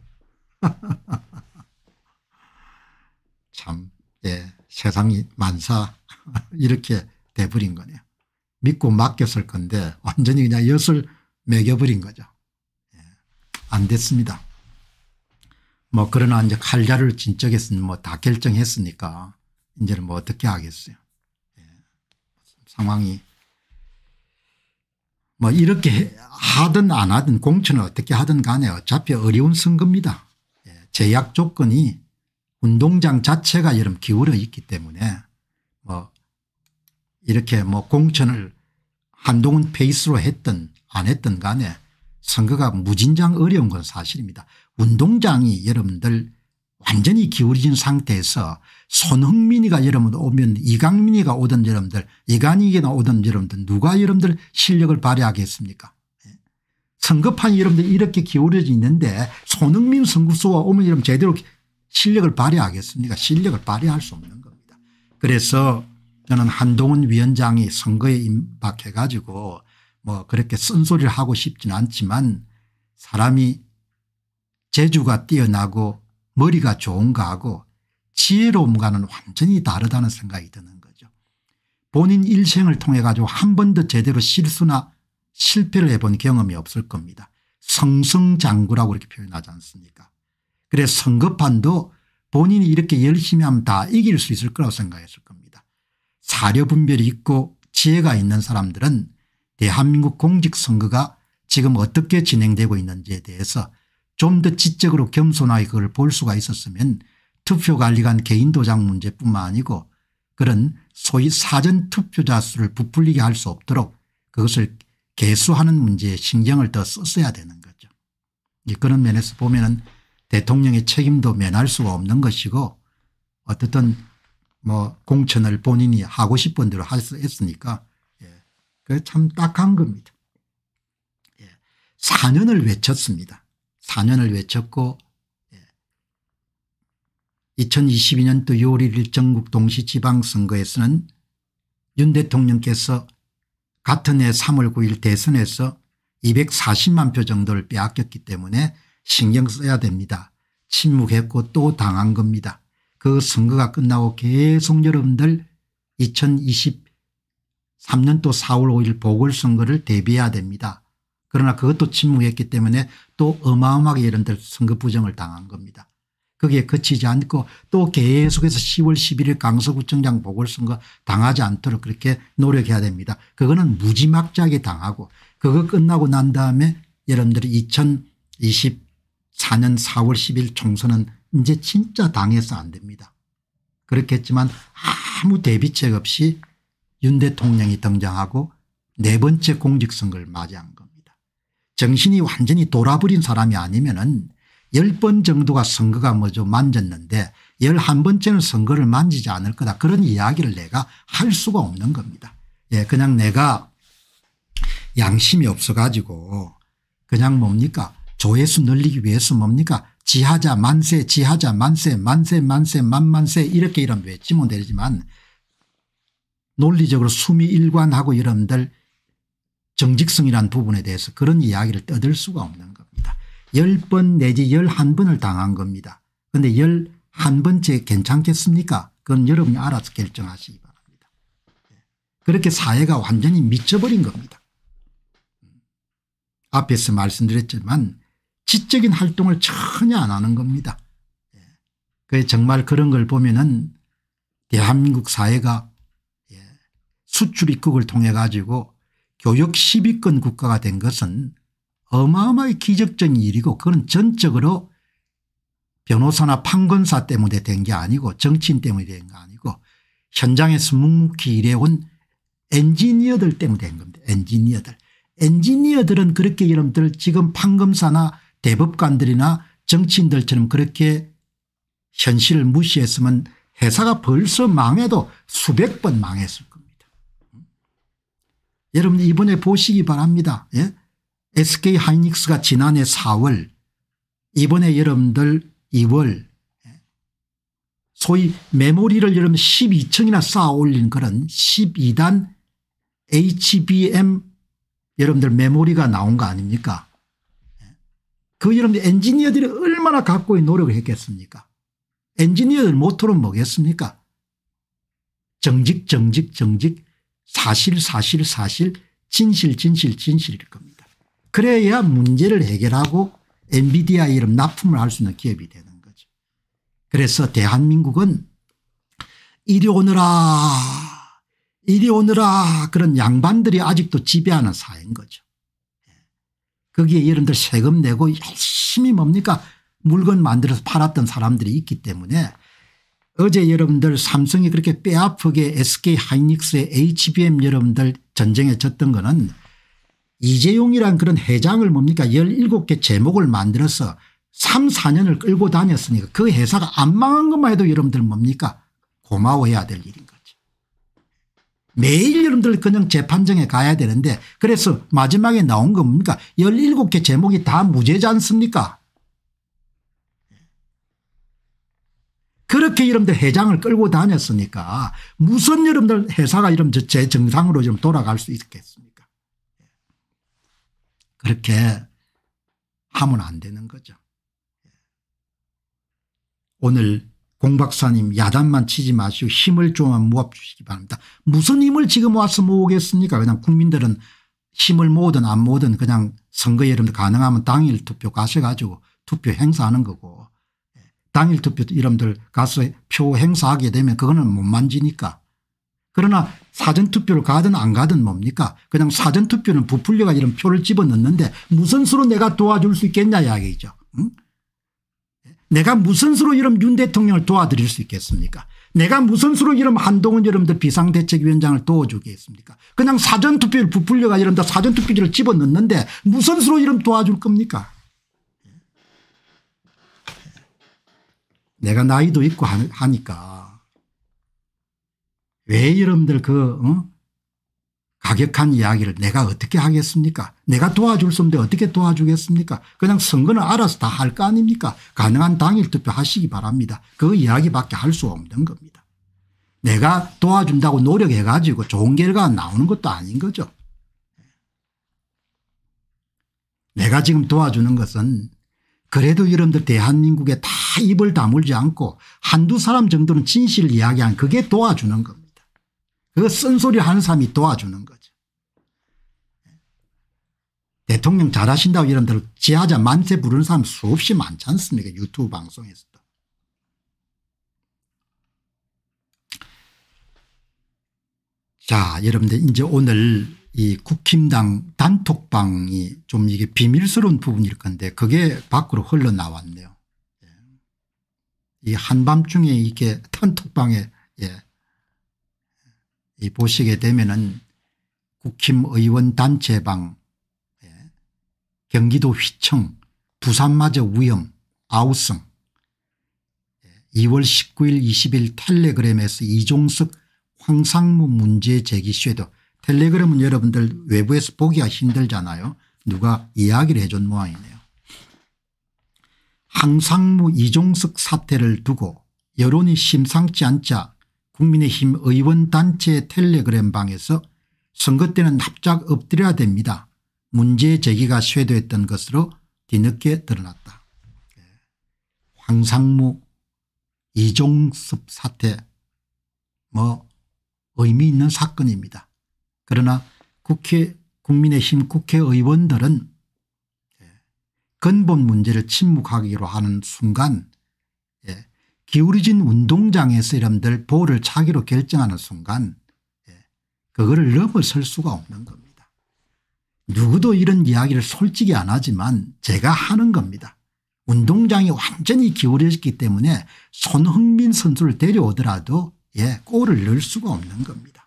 참 세상이 만사 이렇게 돼버린 거네요. 믿고 맡겼을 건데 완전히 그냥 엿을 매겨버린 거죠. 안 됐습니다. 뭐 그러나 이제 칼자를 진척했으니 뭐 다 결정했으니까 이제는 뭐 어떻게 하겠어요. 상황이 뭐 이렇게 하든 안 하든 공천을 어떻게 하든 간에 어차피 어려운 선거입니다. 제약 조건이 운동장 자체가 여러분 기울어 있기 때문에 뭐 이렇게 뭐 공천을 한동훈 페이스로 했든 안 했든 간에 선거가 무진장 어려운 건 사실입니다. 운동장이 여러분들 완전히 기울어진 상태에서 손흥민이가 여러분 오면 이강민이가 오든 여러분들 이간희가 오든 여러분들 누가 여러분들 실력을 발휘하겠습니까. 선거판이 여러분들 이렇게 기울어져 있는데 손흥민 선수가 오면 여러분 제대로 실력을 발휘하겠습니까. 실력을 발휘할 수 없는 겁니다. 그래서 저는 한동훈 위원장이 선거에 임박해 가지고 뭐 그렇게 쓴소리를 하고 싶지는 않지만 사람이 재주가 뛰어나고 머리가 좋은 거하고 지혜로움과는 완전히 다르다는 생각이 드는 거죠. 본인 일생을 통해 가지고 한 번도 제대로 실수나 실패를 해본 경험이 없을 겁니다. 성성장구라고 이렇게 표현하지 않습니까. 그래서 선거판도 본인이 이렇게 열심히 하면 다 이길 수 있을 거라고 생각했을 겁니다. 사려 분별이 있고 지혜가 있는 사람들은 대한민국 공직선거가 지금 어떻게 진행되고 있는지에 대해서 좀 더 지적으로 겸손하게 그걸 볼 수가 있었으면 투표관리관 개인 도장 문제뿐만 아니고 그런 소위 사전투표자 수를 부풀리게 할 수 없도록 그것을 개수하는 문제에 신경을 더 썼어야 되는 거죠. 그런 면에서 보면은 대통령의 책임도 면할 수가 없는 것이고 어떻든 뭐 공천을 본인이 하고 싶은 대로 했으니까 그게 참 딱한 겁니다. 4년을 외쳤습니다. 4년을 외쳤고 2022년도 6월 1일 전국 동시지방선거에서는 윤 대통령께서 같은 해 3월 9일 대선에서 240만 표 정도를 빼앗겼기 때문에 신경 써야 됩니다. 침묵했고 또 당한 겁니다. 그 선거가 끝나고 계속 여러분들 2023년도 4월 5일 보궐선거를 대비해야 됩니다. 그러나 그것도 침묵했기 때문에 또 어마어마하게 여러분들 선거 부정을 당한 겁니다. 거기에 그치지 않고 또 계속해서 10월 11일 강서구청장 보궐선거 당하지 않도록 그렇게 노력해야 됩니다. 그거는 무지막지하게 당하고 그거 끝나고 난 다음에 여러분들이 2024년 4월 10일 총선은 이제 진짜 당해서 안 됩니다. 그렇겠지만 아무 대비책 없이 윤 대통령이 등장하고 네 번째 공직선거를 맞이한 겁니다. 정신이 완전히 돌아버린 사람이 아니면은 10번 정도가 선거가 뭐죠 만졌는데 11번째는 선거를 만지지 않을 거다 그런 이야기를 내가 할 수가 없는 겁니다. 그냥 내가 양심이 없어 가지고 그냥 뭡니까 조회수 늘리기 위해서 뭡니까 지하자 만세 지하자 만세 만세 만세 만만세 이렇게 이런 외치면 되지만 논리적으로 숨이 일관하고 여러분들 정직성이라는 부분에 대해서 그런 이야기를 떠들 수가 없는 겁니다. 10번 내지 11번을 당한 겁니다. 그런데 11번째 괜찮겠습니까? 그건 여러분이 알아서 결정하시기 바랍니다. 그렇게 사회가 완전히 미쳐버린 겁니다. 앞에서 말씀드렸지만 지적인 활동을 전혀 안 하는 겁니다. 그래서 정말 그런 걸 보면은 대한민국 사회가 수출 입국을 통해 가지고 교역 10위권 국가가 된 것은 어마어마하게 기적적인 일이고 그건 전적으로 변호사나 판검사 때문에 된 게 아니고 정치인 때문에 된 게 아니고 현장에서 묵묵히 일해온 엔지니어들 때문에 된 겁니다. 엔지니어들은 그렇게 여러분들 지금 판검사나 대법관들이나 정치인들처럼 그렇게 현실을 무시했으면 회사가 벌써 망해도 수백 번 망했을 겁니다. 여러분 이번에 보시기 바랍니다. SK 하이닉스가 지난해 4월 이번에 여러분들 2월 소위 메모리를 여러분 12층이나 쌓아 올린 그런 12단 HBM 여러분들 메모리가 나온 거 아닙니까? 그 여러분들 엔지니어들이 얼마나 각고의 노력을 했겠습니까? 엔지니어들 모토는 뭐겠습니까? 정직 사실 진실일 겁니다. 그래야 문제를 해결하고 엔비디아 이름 납품을 할 수 있는 기업이 되는 거죠. 그래서 대한민국은 이리 오너라 그런 양반들이 아직도 지배하는 사회인 거죠. 거기에 여러분들 세금 내고 열심히 뭡니까 물건 만들어서 팔았던 사람들이 있기 때문에 어제 여러분들 삼성이 그렇게 뼈아프게 SK하이닉스의 HBM 여러분들 전쟁에 졌던 거는 이재용이란 그런 회장을 뭡니까 17개 제목을 만들어서 3, 4년을 끌고 다녔으니까 그 회사가 안 망한 것만 해도 여러분들 뭡니까 고마워해야 될 일인 거죠. 매일 여러분들 그냥 재판정에 가야 되는데 그래서 마지막에 나온 거 뭡니까 17개 제목이 다 무죄지 않습니까? 그렇게 여러분들 회장을 끌고 다녔으니까 무슨 여러분들 회사가 여러분들 제 정상으로 좀 돌아갈 수 있겠습니까? 그렇게 하면 안 되는 거죠. 오늘 공 박사님 야단만 치지 마시고 힘을 좀 모아 주시기 바랍니다. 무슨 힘을 지금 와서 모으겠습니까? 그냥 국민들은 힘을 모으든 안 모으든 그냥 선거에 여러분들 가능하면 당일 투표 가셔가지고 투표 행사하는 거고 당일 투표 여러분들 가서 표 행사하게 되면 그거는 못 만지니까. 그러나 사전투표를 가든 안 가든 뭡니까 그냥 사전투표는 부풀려가 이런 표를 집어넣는데 무슨 수로 내가 도와줄 수 있겠냐 이야기죠. 응? 내가 무슨 수로 이런 윤 대통령을 도와드릴 수 있겠습니까? 내가 무슨 수로 이런 한동훈 여러분들 비상대책위원장을 도와주겠습니까? 그냥 사전투표를 부풀려가 여러분들 사전투표지를 집어넣는데 무슨 수로 이런 도와줄 겁니까? 내가 나이도 있고 하니까 왜 여러분들 가격한 이야기를 내가 어떻게 하겠습니까? 내가 도와줄 수 없는데 어떻게 도와주겠습니까? 그냥 선거는 알아서 다 할 거 아닙니까? 가능한 당일 투표 하시기 바랍니다. 그 이야기밖에 할 수 없는 겁니다. 내가 도와준다고 노력해 가지고 좋은 결과가 나오는 것도 아닌 거죠. 내가 지금 도와주는 것은 그래도 여러분들 대한민국에 다 입을 다물지 않고 한두 사람 정도는 진실을 이야기하는 그게 도와주는 겁니다. 그 쓴소리 하는 사람이 도와주는 거죠. 대통령 잘하신다고 여러분들 지하자 만세 부르는 사람 수없이 많지 않습니까? 유튜브 방송에서도. 자, 여러분들 이제 오늘 이 국힘당 단톡방이 좀 이게 비밀스러운 부분일 건데 그게 밖으로 흘러나왔네요. 이 한밤중에 이게 단톡방에 이 보시게 되면은 국힘의원 단체방 경기도 휘청 부산마저 위험 아우성 2월 19일 20일 텔레그램에서 이종석 황상무 문제 제기 쇄도 텔레그램은 여러분들 외부에서 보기가 힘들잖아요. 누가 이야기를 해준 모양이네요. 황상무 이종석 사태를 두고 여론이 심상치 않자 국민의힘 의원단체 텔레그램 방에서 선거 때는 납작 엎드려야 됩니다. 문제 제기가 쇄도했던 것으로 뒤늦게 드러났다. 황상무 이종섭 사태 뭐 의미 있는 사건입니다. 그러나 국민의힘 국회의원들은 근본 문제를 침묵하기로 하는 순간 기울어진 운동장에서 여러분들 볼을 차기로 결정하는 순간 그거를 넘어설 수가 없는 겁니다. 누구도 이런 이야기를 솔직히 안 하지만 제가 하는 겁니다. 운동장이 완전히 기울어졌기 때문에 손흥민 선수를 데려오더라도 골을 넣을 수가 없는 겁니다.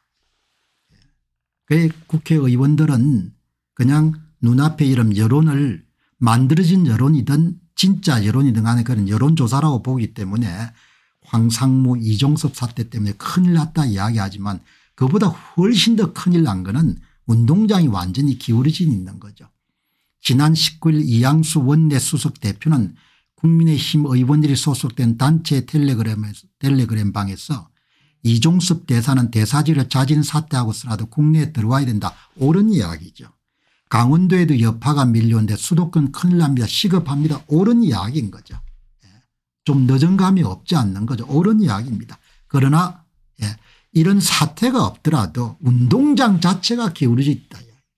국회의원들은 그냥 눈앞에 이런 여론을 만들어진 여론이든 진짜 여론이든 간에 그런 여론조사라고 보기 때문에 황상무 이종섭 사태 때문에 큰일 났다 이야기하지만 그보다 훨씬 더 큰일 난 거는 운동장이 완전히 기울어져 있는 거죠. 지난 19일 이양수 원내수석 대표는 국민의힘 의원들이 소속된 단체 텔레그램 방에서 이종섭 대사는 대사직을 자진 사퇴하고서라도 국내에 들어와야 된다. 옳은 이야기죠. 강원도에도 여파가 밀려오는데 수도권 큰일 납니다. 시급합니다. 옳은 이야기인 거죠. 좀 늦은 감이 없지 않는 거죠. 옳은 이야기입니다. 그러나 이런 사태가 없더라도 운동장 자체가 기울어져 있다.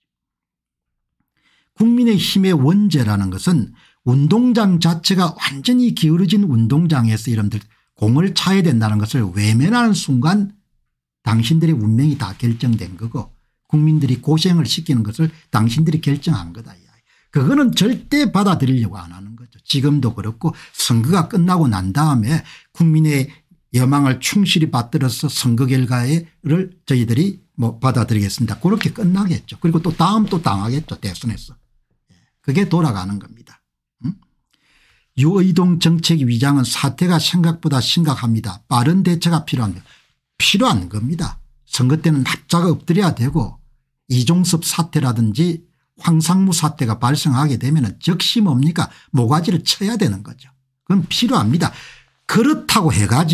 국민의힘의 원죄라는 것은 운동장 자체가 완전히 기울어진 운동장에서 여러분들 공을 차야 된다는 것을 외면하는 순간 당신들의 운명이 다 결정된 거고 국민들이 고생을 시키는 것을 당신들이 결정한 거다. 그거는 절대 받아들이려고 안 하는 거죠. 지금도 그렇고 선거가 끝나고 난 다음에 국민의 여망을 충실히 받들어서 선거 결과를 저희들이 받아들이겠습니다. 그렇게 끝나겠죠. 그리고 또 다음 또 당하겠죠. 대선에서. 그게 돌아가는 겁니다. 유의동 정책위장은 사태가 생각보다 심각합니다. 빠른 대처가 필요합니다. 필요한 겁니다. 선거 때는 납작 엎드려야 되고 이종섭 사태라든지 황상무 사태가 발생하게 되면 즉시 뭡니까 모가지를 쳐야 되는 거죠. 그건 필요합니다. 그렇다고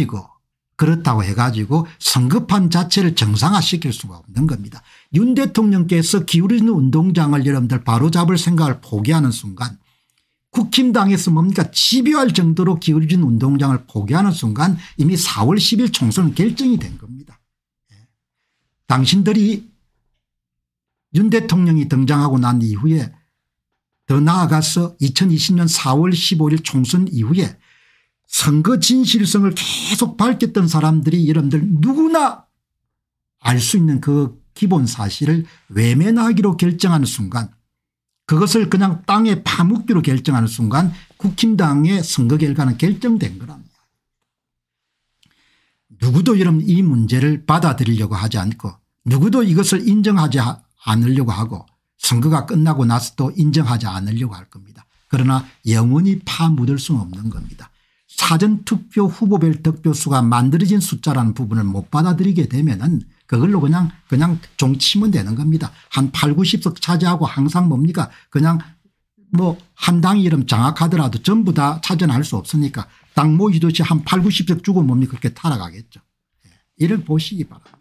해가지고 선거판 자체를 정상화시킬 수가 없는 겁니다. 윤 대통령께서 기울이는 운동장을 여러분들 바로잡을 생각을 포기하는 순간 국힘당에서 뭡니까 집요할 정도로 기울어진 운동장을 포기하는 순간 이미 4월 10일 총선은 결정이 된 겁니다. 당신들이 윤 대통령이 등장하고 난 이후에 더 나아가서 2020년 4월 15일 총선 이후에 선거 진실성을 계속 밝혔던 사람들이 여러분들 누구나 알 수 있는 그 기본 사실을 외면하기로 결정하는 순간 그것을 그냥 땅에 파묻기로 결정하는 순간 국힘당의 선거 결과는 결정된 거랍니다. 누구도 여러분 이 문제를 받아들이려고 하지 않고 누구도 이것을 인정하지 않으려고 하고 선거가 끝나고 나서도 인정하지 않으려고 할 겁니다. 그러나 영원히 파묻을 수는 없는 겁니다. 사전투표 후보별 득표수가 만들어진 숫자라는 부분을 못 받아들이게 되면은 그걸로 그냥 종치면 되는 겁니다. 한 8, 90석 차지하고 항상 뭡니까 그냥 한 당이 이름 장악하더라도 전부 다 차지할 수 없으니까 당 모이듯이 한 8, 90석 주고 뭡니까 그렇게 타락하겠죠. 이를 보시기 바랍니다.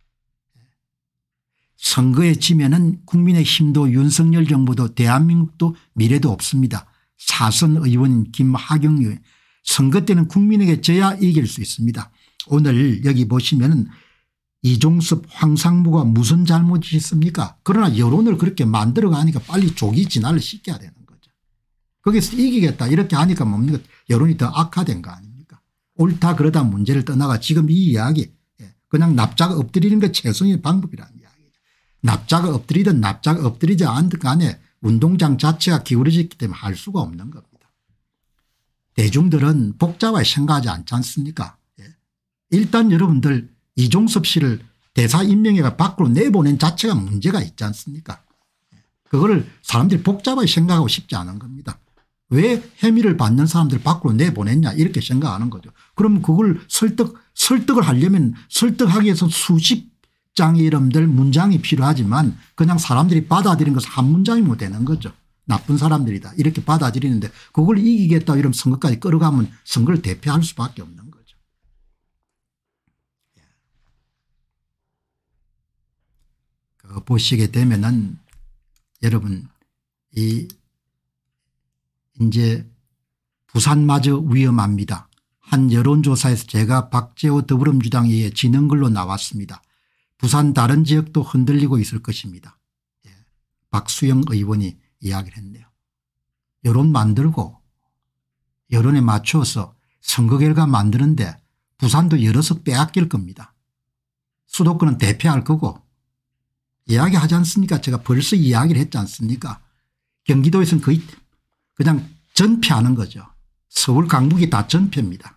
선거에 지면은 국민의힘도 윤석열 정부도 대한민국도 미래도 없습니다. 사선 의원인 김하경 의원 선거 때는 국민에게 져야 이길 수 있습니다. 오늘 여기 보시면은 이종섭 황상무가 무슨 잘못이 있습니까? 그러나 여론을 그렇게 만들어 가니까 빨리 조기 진화를 시켜야 되는 거죠. 거기서 이기겠다 이렇게 하니까 뭡니까 여론이 더 악화된 거 아닙니까? 옳다 그러다 문제를 떠나가 지금 이 이야기 그냥 납작 엎드리는 게 최선의 방법이라는 이야기죠. 납작 엎드리든 납작 엎드리지 않든 간에 운동장 자체가 기울어졌기 때문에 할 수가 없는 겁니다. 대중들은 복잡하게 생각하지 않지 않습니까? 일단 여러분들 이종섭 씨를 대사 임명회가 밖으로 내보낸 자체가 문제가 있지 않습니까? 그거를 사람들이 복잡하게 생각하고 싶지 않은 겁니다. 왜 혐의를 받는 사람들 밖으로 내보냈냐 이렇게 생각하는 거죠. 그럼 그걸 설득을 하려면 설득하기 위해서 수십 장의 이름들 문장이 필요하지만 그냥 사람들이 받아들이는 것은 한 문장이면 되는 거죠. 나쁜 사람들이다 이렇게 받아들이는데 그걸 이기겠다 이러면 선거까지 끌어가면 선거를 대표할 수밖에 없는 거죠. 그거 보시게 되면은 여러분 이제 부산마저 위험합니다. 한 여론조사에서 제가 박재호 더불어민주당에 의해 지는 걸로 나왔습니다. 부산 다른 지역도 흔들리고 있을 것입니다. 박수영 의원이 이야기를 했네요. 여론 만들고 여론에 맞춰서 선거 결과 만드는데 부산도 여러 석 빼앗길 겁니다. 수도권은 대표할 거고 이야기하지 않습니까? 제가 벌써 이야기를 했지 않습니까? 경기도에서는 거의 그냥 전패하는 거죠. 서울 강북이 다 전패입니다.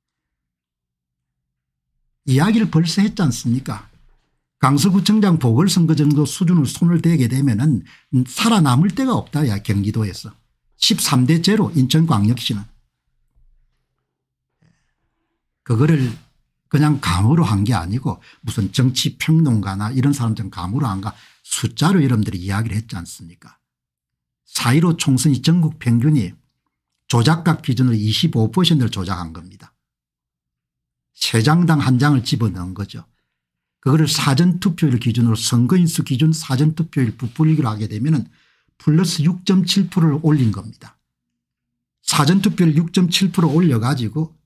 이야기를 벌써 했지 않습니까? 강서구청장 보궐선거 정도 수준으로 손을 대게 되면은 살아남을 데가 없다. 야 경기도에서 13대 0 인천광역시는. 그거를 그냥 감으로 한 게 아니고 무슨 정치평론가나 이런 사람들은 감으로 한 가 숫자로 여러분들이 이야기를 했지 않습니까? 4.15 총선이 전국 평균이 조작각 기준으로 25%를 조작한 겁니다. 3장당 1장을 집어넣은 거죠. 그거를 사전투표율 기준으로 선거인수 기준 사전투표율 부풀리기로 하게 되면 플러스 6.7%를 올린 겁니다. 사전투표를 6.7% 올려가지고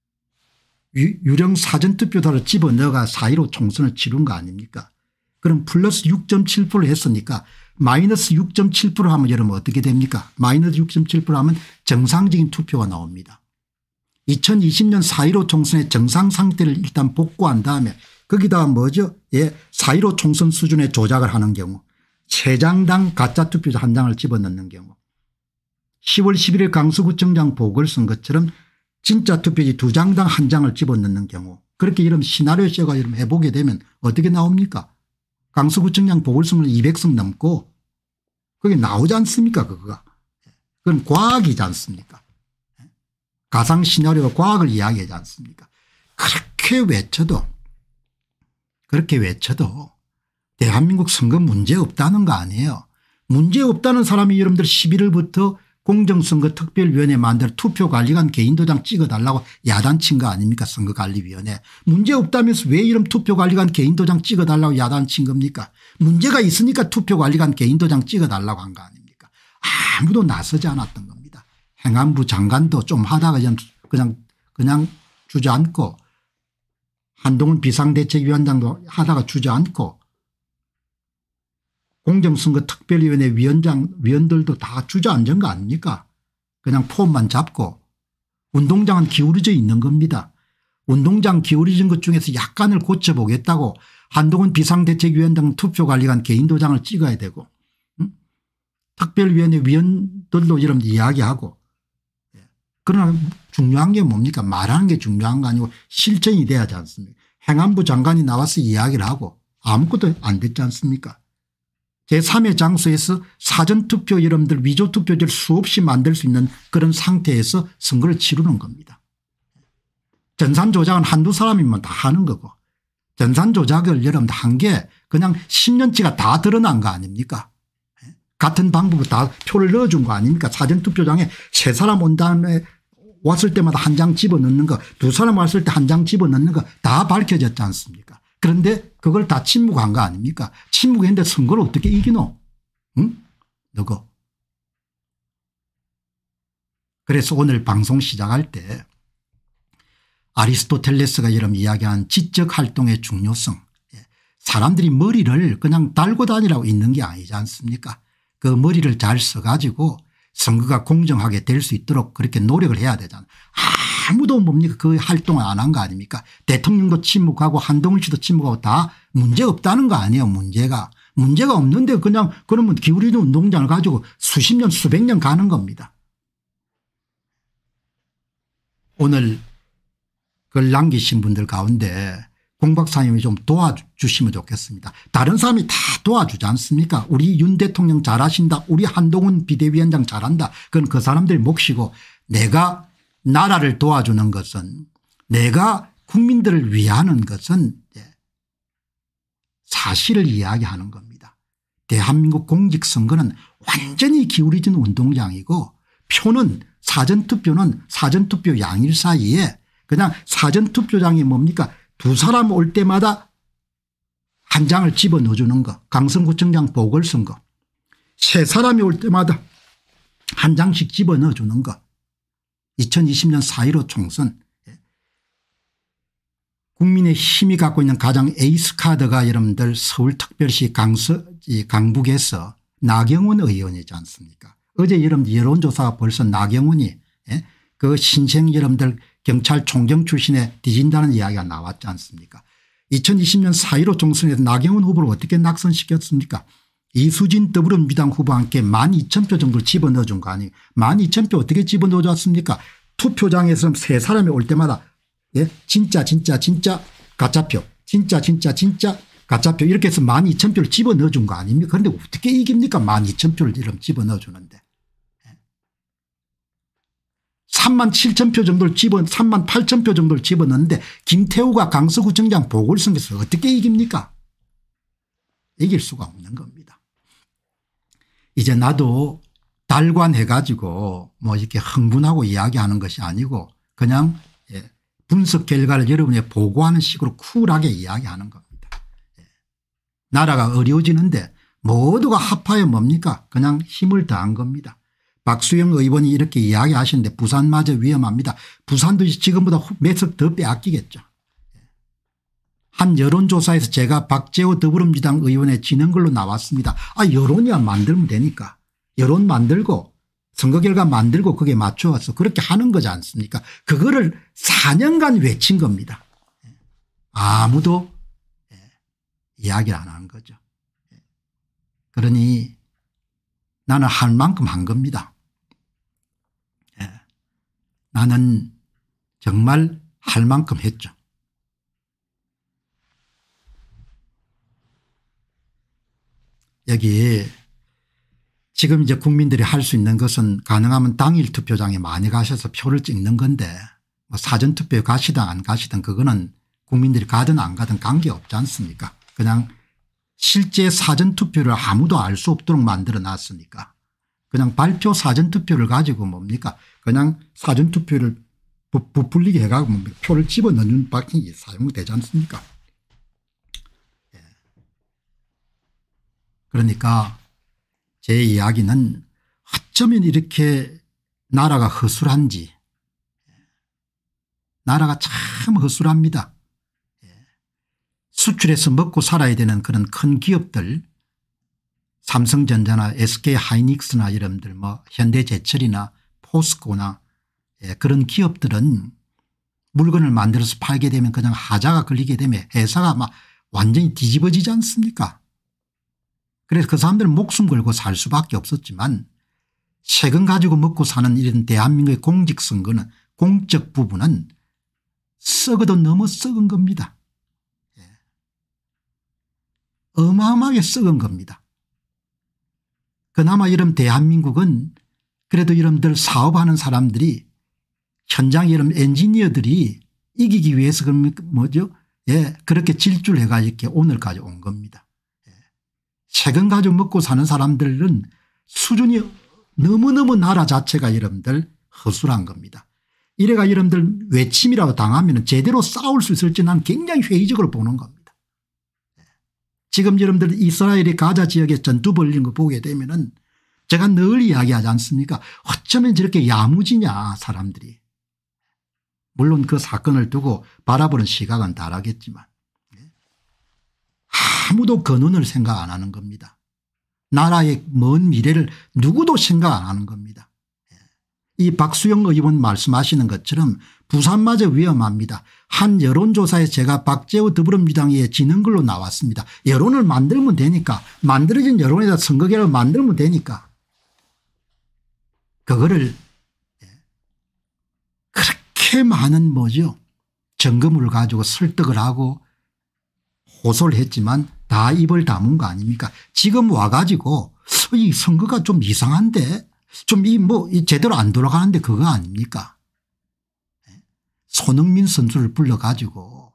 유령 사전투표자를 집어넣어가 4.15 총선을 치른 거 아닙니까? 그럼 플러스 6.7% 했으니까 마이너스 6.7% 하면 여러분 어떻게 됩니까? 마이너스 6.7% 하면 정상적인 투표가 나옵니다. 2020년 4.15 총선의 정상 상태를 일단 복구한 다음에 거기다가 뭐죠? 예, 4.15 총선 수준의 조작을 하는 경우 3장당 가짜투표자 1장을 집어넣는 경우 10월 11일 강서구청장 보궐선거처럼 진짜 투표지 2장당 1장을 집어넣는 경우 그렇게 이런 시나리오 쇼가 이런 해보게 되면 어떻게 나옵니까? 강서구청장 보궐선거 200석 넘고 그게 나오지 않습니까? 그거가. 그건 과학이지 않습니까? 가상 시나리오가 과학을 이야기하지 않습니까? 그렇게 외쳐도 대한민국 선거 문제 없다는 거 아니에요. 문제 없다는 사람이 여러분들 11일부터 공정선거 특별위원회 만들어 투표관리관 개인도장 찍어달라고 야단친 거 아닙니까? 선거관리위원회. 문제 없다면서 왜 이런 투표관리관 개인도장 찍어달라고 야단친 겁니까? 문제가 있으니까 투표관리관 개인도장 찍어달라고 한 거 아닙니까? 아무도 나서지 않았던 겁니다. 행안부 장관도 좀 하다가 그냥 주저앉고 한동훈 비상대책위원장도 하다가 주저앉고 공정선거 특별위원회 위원들도 다 주저앉은 거 아닙니까? 그냥 폼만 잡고 운동장은 기울어져 있는 겁니다. 운동장 기울어진 것 중에서 약간을 고쳐보겠다고 한동훈 비상대책위원장 투표관리관 개인도장을 찍어야 되고 특별위원회 위원들도 이런 이야기하고 그러나 중요한 게 뭡니까? 말하는 게 중요한 거 아니고 실천이 돼야지 않습니까? 행안부 장관이 나와서 이야기를 하고 아무것도 안 됐지 않습니까? 제3의 장소에서 사전투표 여러분들 위조투표지를 수없이 만들 수 있는 그런 상태에서 선거를 치르는 겁니다. 전산조작은 한두 사람이면 다 하는 거고 전산조작을 여러분들 한 게 그냥 10년치가 다 드러난 거 아닙니까? 같은 방법으로 다 표를 넣어준 거 아닙니까? 사전투표장에 3사람 온 다음에 왔을 때마다 1장 집어넣는 거 2사람 왔을 때 1장 집어넣는 거 다 밝혀졌지 않습니까? 그런데 그걸 다 침묵한 거 아닙니까? 침묵했는데 선거를 어떻게 이기노? 응? 너거. 그래서 오늘 방송 시작할 때 아리스토텔레스가 이런 이야기한 지적 활동의 중요성 사람들이 머리를 그냥 달고 다니라고 있는 게 아니지 않습니까? 그 머리를 잘 써가지고 선거가 공정하게 될 수 있도록 그렇게 노력을 해야 되잖아요. 아무도 뭡니까 그 활동을 안 한 거 아닙니까? 대통령도 침묵하고 한동훈 씨도 침묵하고 다 문제 없다는 거 아니에요. 문제가 없는데 그냥 그러면 기울이는 운동장을 가지고 수십 년 수백 년 가는 겁니다. 오늘 글 남기신 분들 가운데 공 박사님이 좀 도와주시면 좋겠습니다. 다른 사람이 다 도와주지 않습니까? 우리 윤 대통령 잘하신다. 우리 한동훈 비대위원장 잘한다. 그건 그 사람들 몫이고 내가 나라를 도와주는 것은 내가 국민들을 위하는 것은 사실을 이야기하는 겁니다. 대한민국 공직선거는 완전히 기울어진 운동장이고 표는 사전투표는 사전투표 양일 사이에 그냥 사전투표장이 뭡니까 2사람 올 때마다 1장을 집어넣어주는 거 강서구청장 보궐선거 3사람이 올 때마다 1장씩 집어넣어주는 거 2020년 4.15 총선 국민의 힘이 갖고 있는 가장 에이스 카드가 여러분들 서울특별시 강북에서 나경원 의원이지 않습니까? 어제 여러분들 여론조사가 벌써 나경원이 그 신생 여러분들 경찰총장 출신에 뒤진다는 이야기가 나왔지 않습니까? 2020년 4.15 총선에서 나경원 후보를 어떻게 낙선시켰습니까? 이수진 더불어민주당 후보와 함께 12,000표 정도를 집어넣어준 거 아니에요. 12,000표 어떻게 집어넣어줬습니까? 투표장에서 3사람이 올 때마다 진짜 가짜표 진짜 가짜표 이렇게 해서 12,000표를 집어넣어준 거 아닙니까? 그런데 어떻게 이깁니까? 12,000표를 이렇게 집어넣어주는데. 37,000표 정도를 38,000표 정도를 집어넣는데 김태우가 강서구청장 보궐선거에서 어떻게 이깁니까? 이길 수가 없는 겁니다. 이제 나도 달관해 가지고 뭐 이렇게 흥분하고 이야기하는 것이 아니고 그냥 분석 결과를 여러분에 보고하는 식으로 쿨하게 이야기하는 겁니다. 나라가 어려워지는데 모두가 합하여 뭡니까? 그냥 힘을 더한 겁니다. 박수영 의원이 이렇게 이야기하시는데 부산마저 위험합니다. 부산도 지금보다 몇 석 더 빼앗기겠죠. 한 여론조사에서 제가 박재호 더불어민주당 의원의 지는 걸로 나왔습니다. 여론이야 만들면 되니까. 여론 만들고 선거 결과 만들고 거기에 맞춰서 그렇게 하는 거지 않습니까? 그거를 4년간 외친 겁니다. 아무도 이야기를 안 한 거죠. 그러니 나는 할 만큼 한 겁니다. 나는 정말 할 만큼 했죠. 여기 지금 이제 국민들이 할 수 있는 것은 가능하면 당일 투표장에 많이 가셔서 표를 찍는 건데 뭐 사전투표에 가시든 안 가시든 그거는 국민들이 가든 안 가든 관계없지 않습니까? 그냥 실제 사전투표를 아무도 알 수 없도록 만들어 놨으니까 그냥 발표 사전투표를 가지고 뭡니까 그냥 사전투표를 부풀리게 해가지고 표를 집어넣는 방식이 사용되지 않습니까? 그러니까 제 이야기는 어쩌면 이렇게 나라가 허술한지 나라가 참 허술합니다. 수출해서 먹고 살아야 되는 그런 큰 기업들 삼성전자나 SK하이닉스나 이런들 뭐 현대제철이나 포스코나 그런 기업들은 물건을 만들어서 팔게 되면 그냥 하자가 걸리게 되면 회사가 막 완전히 뒤집어지지 않습니까? 그래서 그 사람들은 목숨 걸고 살 수밖에 없었지만 세금 가지고 먹고 사는 이런 대한민국의 공직선거는 공적 부분은 썩어도 너무 썩은 겁니다. 어마어마하게 썩은 겁니다. 그나마 이런 대한민국은 그래도 이런들 사업하는 사람들이 현장 이런 엔지니어들이 이기기 위해서 뭐죠? 그렇게 질주를 해가 이렇게 오늘까지 온 겁니다. 세금 가지고 먹고 사는 사람들은 수준이 너무너무 나라 자체가 여러분들 허술한 겁니다. 이래가 여러분들 외침이라고 당하면 제대로 싸울 수 있을지 난 굉장히 회의적으로 보는 겁니다. 지금 여러분들 이스라엘이 가자 지역에 전투 벌리는 거 보게 되면은 제가 늘 이야기하지 않습니까? 어쩌면 저렇게 야무지냐 사람들이. 물론 그 사건을 두고 바라보는 시각은 다르겠지만 아무도 그 눈을 생각 안 하는 겁니다. 나라의 먼 미래를 누구도 생각 안 하는 겁니다. 이 박수영 의원 말씀하시는 것처럼 부산마저 위험합니다. 한 여론조사에 제가 박재호 더불어민주당에 지는 걸로 나왔습니다. 여론을 만들면 되니까 만들어진 여론에다 선거 결과를 만들면 되니까 그거를 그렇게 많은 뭐죠 점검을 가지고 설득을 하고 호소를 했지만 다 입을 다문 거 아닙니까? 지금 와가지고 이 선거가 좀 이상한데 좀 제대로 안 돌아가는데 그거 아닙니까? 손흥민 선수를 불러가지고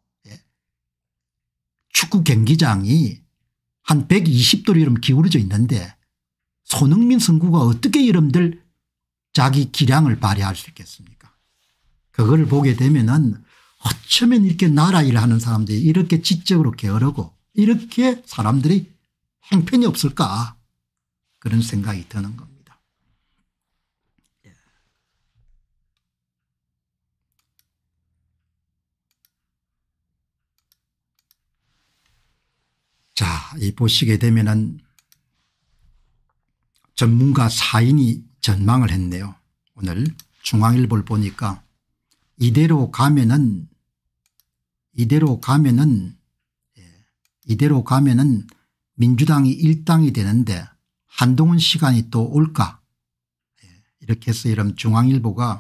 축구 경기장이 한 120도로 이러면 기울어져 있는데 손흥민 선수가 어떻게 여러분들 자기 기량을 발휘할 수 있겠습니까? 그걸 보게 되면은 어쩌면 이렇게 나라 일을 하는 사람들이 이렇게 지적으로 게으르고 이렇게 사람들이 행편이 없을까 그런 생각이 드는 겁니다. 자, 이 보시게 되면은 전문가 4인이 전망을 했네요. 오늘 중앙일보를 보니까 이대로 가면은 민주당이 일당이 되는데 한동훈 시간이 또 올까 이렇게 해서 이런 중앙일보가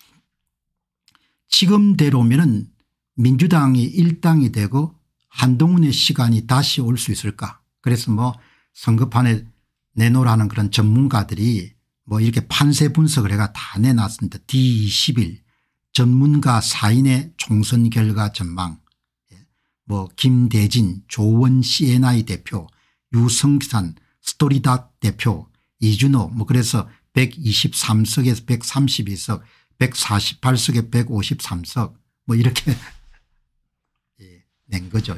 지금대로면은 민주당이 일당이 되고 한동훈의 시간이 다시 올 수 있을까. 그래서 뭐 선거판에 내놓으라는 그런 전문가들이 뭐 이렇게 판세 분석을 해가 다 내놨습니다. D21 전문가 4인의 총선 결과 전망 뭐 김대진 조원 CNI 대표 유성산 스토리닷 대표 이준호 뭐 그래서 123석에서 132석 148석에 153석 뭐 이렇게 낸 거죠.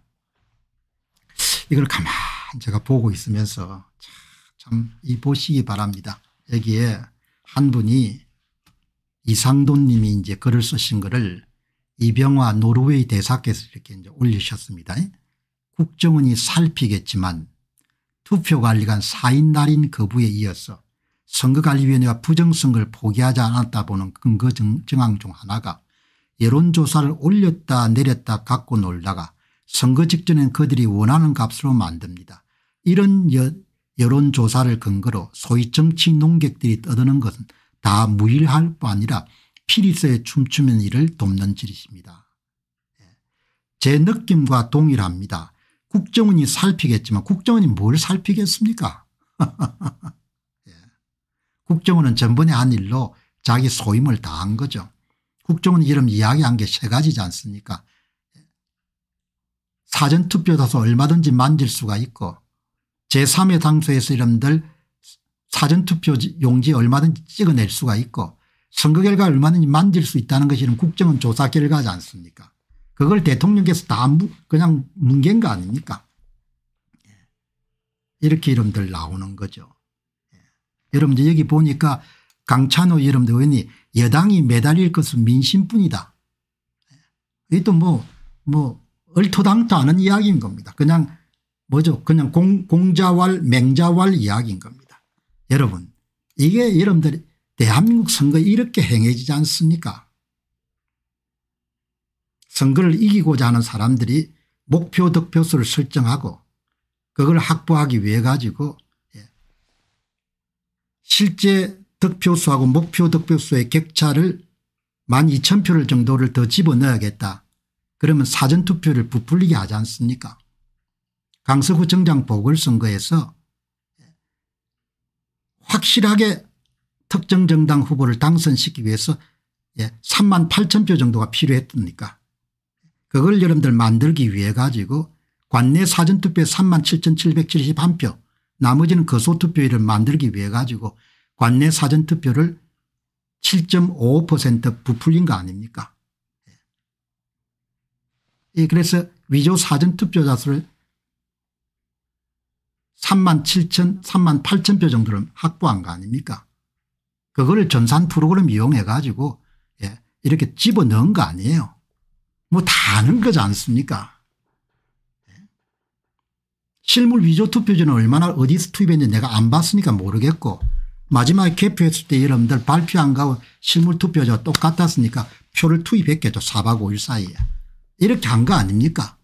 이걸 가만히 제가 보고 있으면서 참 보시기 바랍니다. 여기에 한 분이 이상돈 님이 이제 글을 쓰신 거를 이병화 노르웨이 대사께서 이렇게 이제 올리셨습니다. 국정원이 살피겠지만 투표관리관 사인 날인 거부에 이어서 선거관리위원회가 부정선거를 포기하지 않았다 보는 근거 정황 중 하나가 여론조사를 올렸다 내렸다 갖고 놀다가 선거 직전엔 그들이 원하는 값으로 만듭니다. 이런 여론조사를 근거로 소위 정치 농객들이 떠드는 것은 다 무일할 뿐 아니라 피리스에 춤추는 일을 돕는 짓입니다. 제 느낌과 동일합니다. 국정원이 살피겠지만 국정원이 뭘 살피겠습니까? 국정원은 전번에 한 일로 자기 소임을 다한 거죠. 국정원이 이름 이야기한 게 세 가지지 않습니까? 사전투표자서 얼마든지 만질 수가 있고 제3의 당소에서 이름들 사전투표 용지 얼마든지 찍어낼 수가 있고 선거 결과 얼마든지 만질 수 있다는 것이 국정원 조사 결과지 않습니까? 그걸 대통령께서 다 그냥 뭉갠 거 아닙니까? 이렇게 이름들 나오는 거죠. 여러분들 여기 보니까 강찬호 여러분들 의원이 여당이 매달릴 것은 민심뿐이다. 이것도 뭐 얼토당토 않은 이야기인 겁니다. 그냥 뭐죠? 그냥 공자왈 맹자왈 이야기인 겁니다. 여러분 이게 여러분들 대한민국 선거에 이렇게 행해지지 않습니까? 선거를 이기고자 하는 사람들이 목표 득표수를 설정하고 그걸 확보하기 위해 가지고 실제 득표수하고 목표 득표수의 격차를 12,000표를 정도를 더 집어넣어야겠다. 그러면 사전투표를 부풀리게 하지 않습니까? 강서구청장 보궐선거에서 확실하게 특정 정당 후보를 당선시키기 위해서 38,000표 정도가 필요했습니까? 그걸 여러분들 만들기 위해 가지고 관내 사전투표에 37,771표 나머지는 거소투표율을 만들기 위해 가지고 관내 사전투표를 7.55% 부풀린 거 아닙니까? 그래서 위조 사전투표자 수를 38,000표 정도를 확보한 거 아닙니까? 그거를 전산 프로그램 이용해 가지고 이렇게 집어넣은 거 아니에요. 뭐 다 아는 거지 않습니까? 실물 위조 투표지는 얼마나 어디서 투입했는지 내가 안 봤으니까 모르겠고 마지막에 개표했을 때 여러분들 발표한 거하고 실물 투표지가 똑같았으니까 표를 투입했겠죠. 4박 5일 사이에. 이렇게 한 거 아닙니까?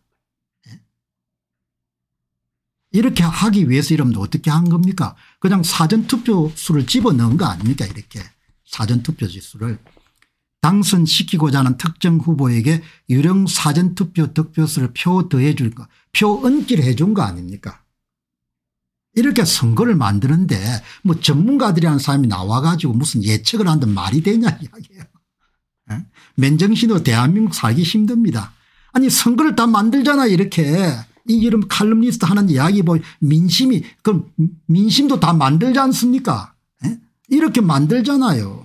이렇게 하기 위해서 여러분들 어떻게 한 겁니까? 그냥 사전투표 수를 집어넣은 거 아닙니까? 이렇게 사전투표지 수를. 당선시키고자 하는 특정 후보에게 유령 사전투표 득표수를 표 더해 줄 거, 표 얹기를 해 준 거 아닙니까? 이렇게 선거를 만드는데 뭐 전문가들이라는 사람이 나와 가지고 무슨 예측을 한다 말이 되냐 이야기예요. 맨정신으로 대한민국 살기 힘듭니다. 아니 선거를 다 만들잖아 이렇게. 이 이름 칼럼니스트 하는 이야기 보면 민심이 그럼 민심도 다 만들지 않습니까? 이렇게 만들잖아요.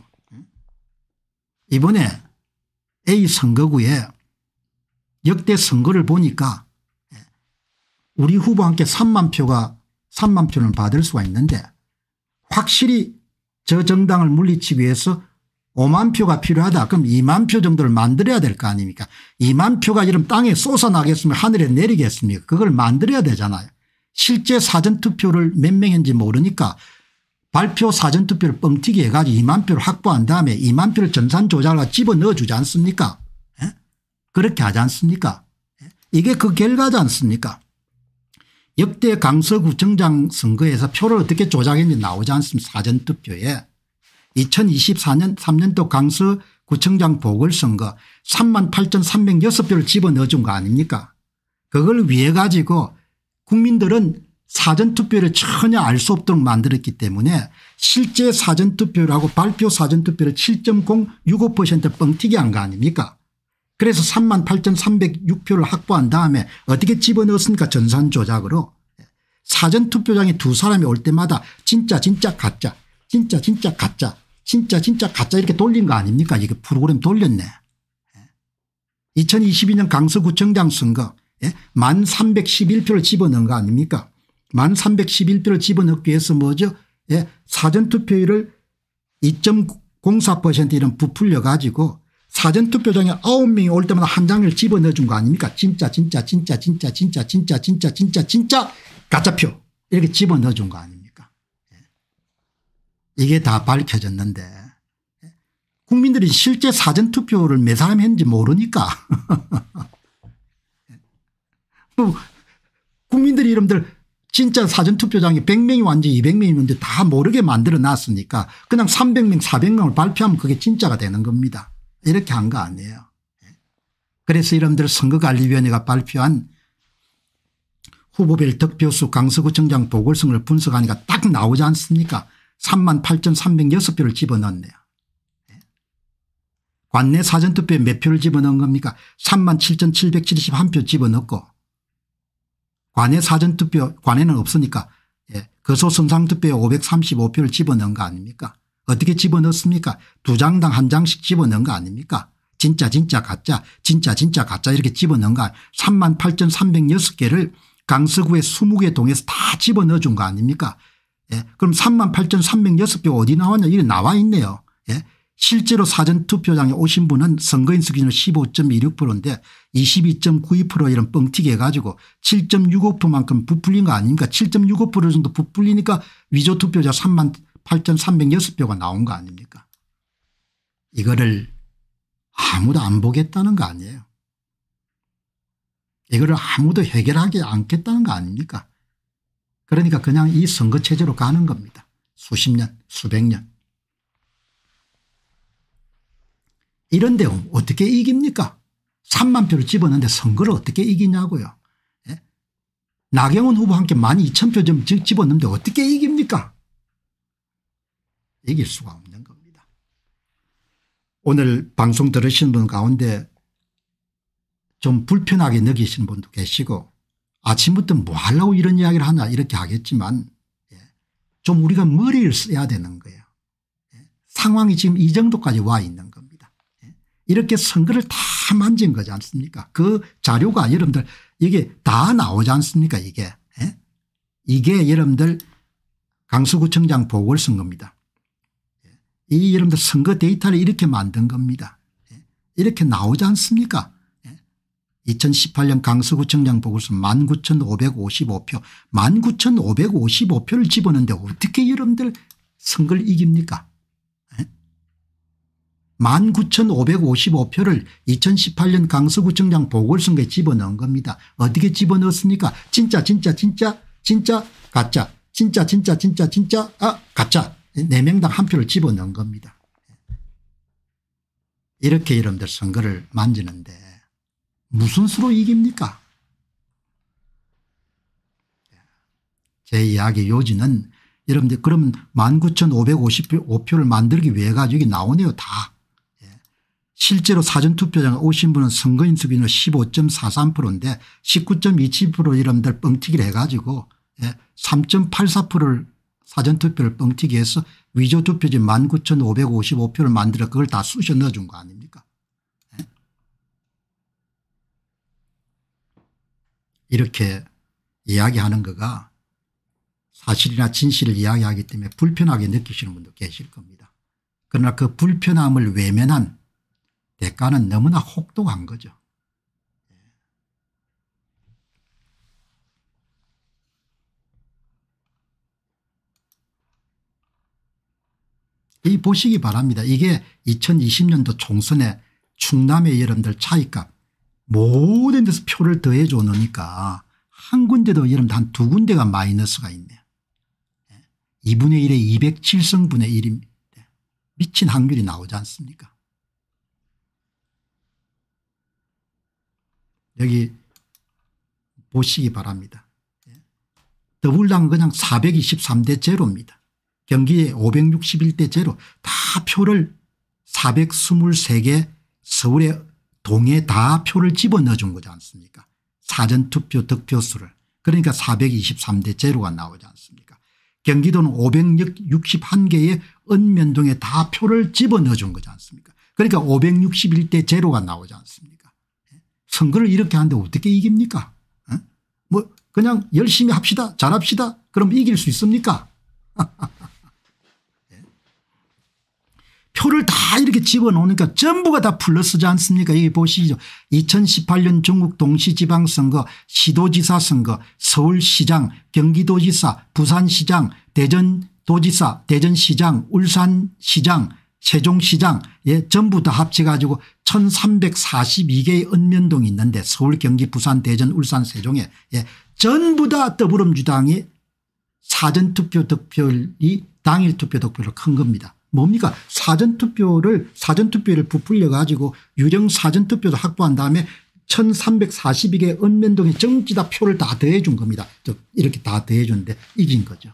이번에 A 선거구에 역대 선거를 보니까 우리 후보와 함께 3만 표를 받을 수가 있는데 확실히 저 정당을 물리치기 위해서 5만 표가 필요하다. 그럼 2만 표 정도를 만들어야 될 거 아닙니까? 2만 표가 이런 땅에 쏟아나겠으면 하늘에 내리겠습니까? 그걸 만들어야 되잖아요. 실제 사전투표를 몇 명인지 모르니까 발표 사전투표를 뻥튀기 해가지고 2만 표를 확보한 다음에 2만 표를 전산 조작을 집어넣어 주지 않습니까? 그렇게 하지 않습니까? 이게 그 결과지 않습니까? 역대 강서구청장 선거에서 표를 어떻게 조작했는지 나오지 않습니까? 사전투표에. 2024년 3년도 강서구청장 보궐선거 38,306표를 집어넣어 준 거 아닙니까? 그걸 위해 가지고 국민들은 사전투표를 전혀 알 수 없도록 만들었기 때문에 실제 사전투표라고 발표 사전투표를 7.065% 뻥튀기 한 거 아닙니까? 그래서 38,306표를 확보한 다음에 어떻게 집어넣었습니까? 전산 조작으로. 사전투표장에 두 사람이 올 때마다 진짜 가짜 진짜 가짜 진짜 가짜 이렇게 돌린 거 아닙니까? 이게 프로그램 돌렸네. 2022년 강서구청장 선거 1311표를 집어넣은 거 아닙니까? 1311표를 집어넣기 위해서 뭐죠? 사전투표율을 2.04% 이런 부풀려 가지고 사전투표장에 9명이 올 때마다 한 장을 집어넣어 준 거 아닙니까? 진짜 가짜표 이렇게 집어넣어 준 거 아닙니까? 이게 다 밝혀졌는데 국민들이 실제 사전투표를 몇 사람이 했는지 모르니까 국민들이 여러분들 진짜 사전투표장에 100명이 왔는지 200명이 왔는지 다 모르게 만들어 놨으니까 그냥 300명 400명을 발표하면 그게 진짜가 되는 겁니다. 이렇게 한 거 아니에요. 그래서 여러분들 선거관리위원회가 발표한 후보별 득표수 강서구청장 보궐선거를 분석하니까 딱 나오지 않습니까? 38,306표를 집어넣었네요. 관내 사전투표에 몇 표를 집어넣은 겁니까? 37,771표 집어넣고 관내 사전투표 관내는 없으니까 거소선상투표에 535표를 집어넣은 거 아닙니까? 어떻게 집어넣습니까? 두 장당 한 장씩 집어넣은 거 아닙니까? 진짜 가짜 진짜 가짜 이렇게 집어넣은 거 38,306개를 강서구에 20개 동에서 다 집어넣어 준 거 아닙니까? 그럼 38,306표 어디 나왔냐 이게 나와 있네요. 실제로 사전투표장에 오신 분은 선거인수 기준으로 15.26%인데 22.92% 이런 뻥튀기 해가지고 7.65%만큼 부풀린 거 아닙니까? 7.65% 정도 부풀리니까 위조투표자 38,306표가 나온 거 아닙니까? 이거를 아무도 안 보겠다는 거 아니에요. 이거를 아무도 해결하지 않겠다는 거 아닙니까? 그러니까 그냥 이 선거체제로 가는 겁니다. 수십 년 수백 년. 이런데 어떻게 이깁니까? 3만 표를 집어넣는데 선거를 어떻게 이기냐고요. 나경원 후보와 함께 12,000표 좀 집어넣는데 어떻게 이깁니까? 이길 수가 없는 겁니다. 오늘 방송 들으신 분 가운데 좀 불편하게 느끼시는 분도 계시고 아침부터 뭐 하려고 이런 이야기를 하나 이렇게 하겠지만 좀 우리가 머리를 써야 되는 거예요. 상황이 지금 이 정도까지 와 있는 겁니다. 이렇게 선거를 다 만진 거지 않습니까? 그 자료가 여러분들 이게 다 나오지 않습니까? 이게 여러분들 강서구청장 보궐선거입니다. 이 여러분들 선거 데이터를 이렇게 만든 겁니다. 이렇게 나오지 않습니까? 2018년 강서구청장 보궐선거 19,555표 19,555표를 집어넣는데 어떻게 여러분들 선거를 이깁니까? 19,555표를 2018년 강서구청장 보궐선거에 집어넣은 겁니다. 어떻게 집어넣었습니까? 진짜 가짜 진짜 가짜 4명당 한 표를 집어넣은 겁니다. 이렇게 여러분들 선거를 만지는데 무슨 수로 이깁니까? 제 이야기 요지는 여러분들 그러면 19,555표를 만들기 위해 가지고 여기 나오네요 다. 실제로 사전투표장에 오신 분은 선거인수 기준으로 15.43%인데 19.27% 여러분들 뻥튀기를 해가지고 3.84%를 사전투표를 뻥튀기해서 위조투표지 19,555표를 만들어 그걸 다 쑤셔 넣어준 거 아닙니까? 이렇게 이야기하는 거가 사실이나 진실을 이야기하기 때문에 불편하게 느끼시는 분도 계실 겁니다. 그러나 그 불편함을 외면한 대가는 너무나 혹독한 거죠. 이 보시기 바랍니다. 이게 2020년도 총선에 충남의 여러분들 차이값 모든 데서 표를 더해 줘 놓으니까 한 군데도 여러분들 한 두 군데가 마이너스가 있네요. 2분의 1에 207승분의 1입니다. 미친 확률이 나오지 않습니까? 여기 보시기 바랍니다. 더불당은 그냥 423대 제로입니다. 경기에 561대 제로 다 표를 423개 서울의 동에 다 표를 집어넣어 준 거지 않습니까? 사전투표 득표수를. 그러니까 423대 제로가 나오지 않습니까? 경기도는 561개의 읍면동에 다 표를 집어넣어 준 거지 않습니까? 그러니까 561대 제로가 나오지 않습니까? 선거를 이렇게 하는데 어떻게 이깁니까? 뭐 그냥 열심히 합시다 잘합시다 그럼 이길 수 있습니까? 표를 다 이렇게 집어넣으니까 전부가 다 플러스지 않습니까? 여기 보시죠. 2018년 전국 동시지방선거, 시도지사 선거, 서울시장, 경기도지사, 부산시장, 대전도지사, 대전시장, 울산시장, 세종시장 전부 다 합쳐가지고 1342개의 읍면동이 있는데 서울 경기 부산 대전 울산 세종에 전부 다 더불어민주당이 사전투표 득표율이 당일 투표 득표율 큰 겁니다. 뭡니까? 사전투표를 부풀려 가지고 유령 사전투표도 확보한 다음에 1342개 읍면동에 전부 다 표를 다 더해 준 겁니다. 이렇게 다 더해 줬는데 이긴 거죠.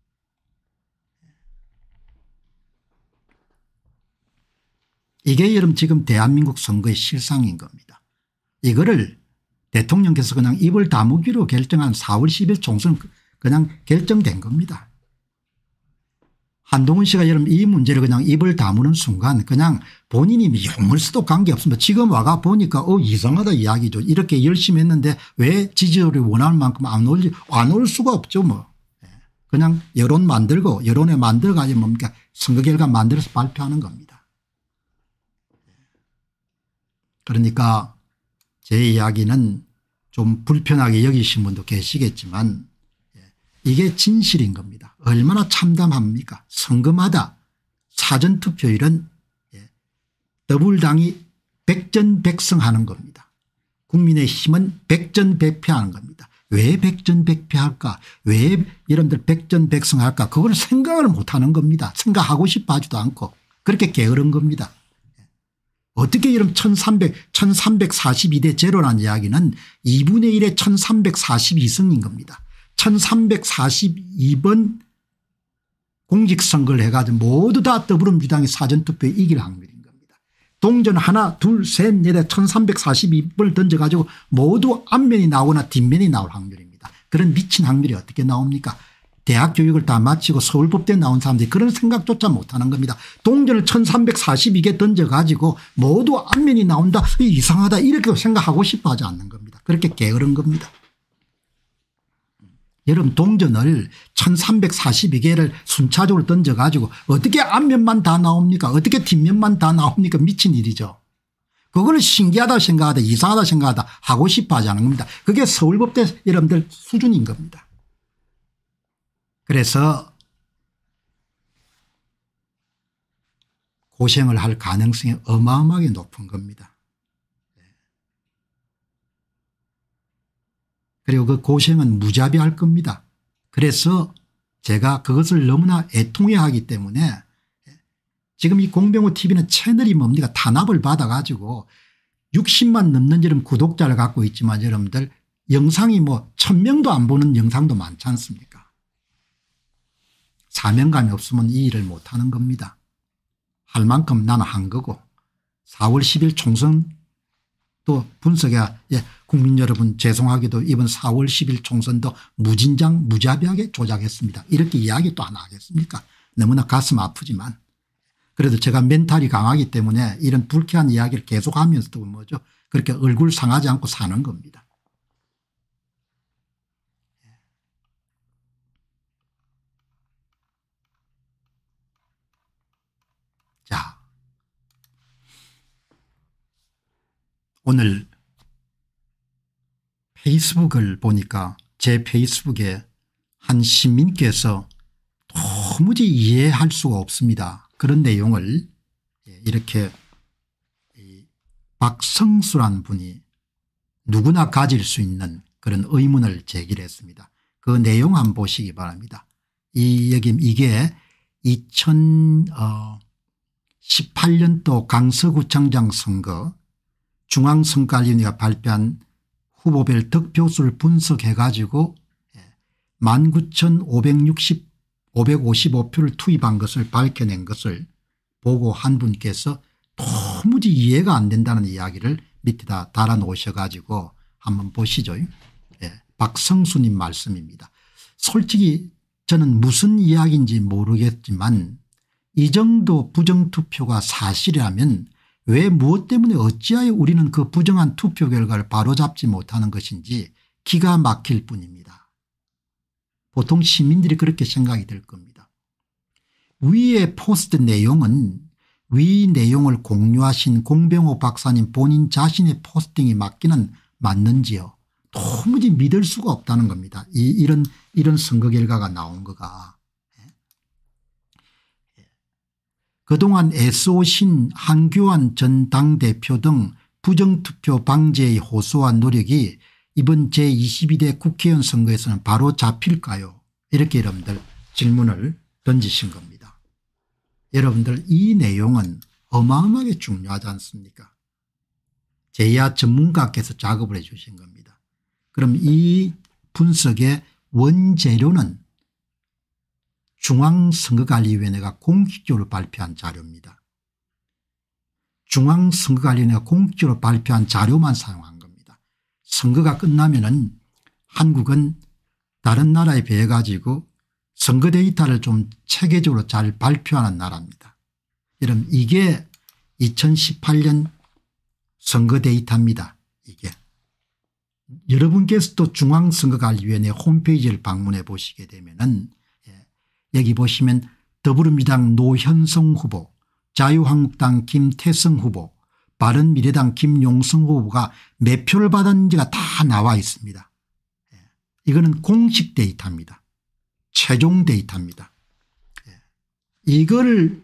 이게 여러분 지금 대한민국 선거의 실상인 겁니다. 이거를 대통령께서 그냥 입을 다무기로 결정한 4월 10일 총선 그냥 결정된 겁니다. 한동훈 씨가 여러분 이 문제를 그냥 입을 다무는 순간 그냥 본인이 용을 써도 관계없습니다. 지금 와가 보니까 이상하다 이야기죠. 이렇게 열심히 했는데 왜 지지율이 원하는 만큼 안 올 수가 없죠 뭐. 그냥 여론 만들고 여론에 만들어가지고 뭡니까 선거 결과 만들어서 발표하는 겁니다. 그러니까 제 이야기는 좀 불편하게 여기신 분도 계시겠지만 이게 진실인 겁니다. 얼마나 참담합니까? 선거마다 사전투표율은 더불당이 백전백승하는 겁니다. 국민의힘은 백전백패하는 겁니다. 왜 백전백패할까? 왜 여러분들 백전백승할까? 그걸 생각을 못하는 겁니다. 생각하고 싶어 하지도 않고 그렇게 게으른 겁니다. 어떻게 이런 1342대 제로라는 이야기는 2분의 1의 1342승인 겁니다. 1342번 공직선거를 해가지고 모두 다 더불어민주당이 사전투표에 이길 확률인 겁니다. 동전 하나 둘 셋 넷에 1342번을 던져가지고 모두 앞면이 나오거나 뒷면이 나올 확률입니다. 그런 미친 확률이 어떻게 나옵니까? 대학 교육을 다 마치고 서울법대 나온 사람들이 그런 생각조차 못하는 겁니다. 동전을 1342개 던져가지고 모두 앞면이 나온다 이상하다 이렇게 생각하고 싶어 하지 않는 겁니다. 그렇게 게으른 겁니다. 여러분 동전을 1342개를 순차적으로 던져가지고 어떻게 앞면만 다 나옵니까? 어떻게 뒷면만 다 나옵니까? 미친 일이죠. 그걸 신기하다 생각하다 이상하다 생각하다 하고 싶어 하지 않는 겁니다. 그게 서울법대 여러분들 수준인 겁니다. 그래서 고생을 할 가능성이 어마어마하게 높은 겁니다. 그리고 그 고생은 무자비할 겁니다. 그래서 제가 그것을 너무나 애통해하기 때문에 지금 이 공병호 TV는 채널이 뭡니까 탄압을 받아가지고 60만 넘는 여러분 구독자를 갖고 있지만 여러분들 영상이 뭐 1000명도 안 보는 영상도 많지 않습니까? 사명감이 없으면 이 일을 못하는 겁니다. 할 만큼 나는 한 거고 4월 10일 총선 또 분석해야 국민 여러분 죄송하게도 이번 4월 10일 총선도 무진장 무자비하게 조작했습니다. 이렇게 이야기 또 안 하겠습니까? 너무나 가슴 아프지만 그래도 제가 멘탈이 강하기 때문에 이런 불쾌한 이야기를 계속하면서도 뭐죠 그렇게 얼굴 상하지 않고 사는 겁니다. 자, 오늘 페이스북을 보니까 제 페이스북에 한 시민께서 도무지 이해할 수가 없습니다. 그런 내용을 이렇게 박성수라는 분이 누구나 가질 수 있는 그런 의문을 제기를 했습니다. 그 내용 한번 보시기 바랍니다. 이게 2018년도 강서구청장 선거 중앙선거관리위원회가 발표한 후보별 득표수를 분석해 가지고 19,555표를 투입한 것을 밝혀낸 것을 보고 한 분께서 도무지 이해가 안 된다는 이야기를 밑에다 달아 놓으셔 가지고 한번 보시죠. 박성수님 말씀입니다. 솔직히 저는 무슨 이야기인지 모르겠지만 이 정도 부정투표가 사실이라면 왜 무엇 때문에 어찌하여 우리는 그 부정한 투표 결과를 바로잡지 못하는 것인지 기가 막힐 뿐입니다. 보통 시민들이 그렇게 생각이 될 겁니다. 위의 포스트 내용은 위 내용을 공유하신 공병호 박사님 본인 자신의 포스팅이 맞기는 맞는지요. 도무지 믿을 수가 없다는 겁니다. 이런 선거 결과가 나온 거가. 그동안 애써오신 한교안 전 당대표 등 부정투표 방지의 호소와 노력이 이번 제22대 국회의원 선거에서는 바로 잡힐까요? 이렇게 여러분들 질문을 던지신 겁니다. 여러분들 이 내용은 어마어마하게 중요하지 않습니까? 제야 전문가께서 작업을 해 주신 겁니다. 그럼 이 분석의 원재료는 중앙선거관리위원회가 공식적으로 발표한 자료입니다. 중앙선거관리위원회가 공식적으로 발표한 자료만 사용한 겁니다. 선거가 끝나면은 한국은 다른 나라에 비해 가지고 선거 데이터를 좀 체계적으로 잘 발표하는 나라입니다. 여러분 이게 2018년 선거 데이터입니다. 이게. 여러분께서도 중앙선거관리위원회 홈페이지를 방문해 보시게 되면은 여기 보시면 더불어민주당 노현성 후보, 자유한국당 김태성 후보, 바른미래당 김용성 후보가 몇 표를 받았는지가 다 나와 있습니다. 이거는 공식 데이터입니다. 최종 데이터입니다. 이걸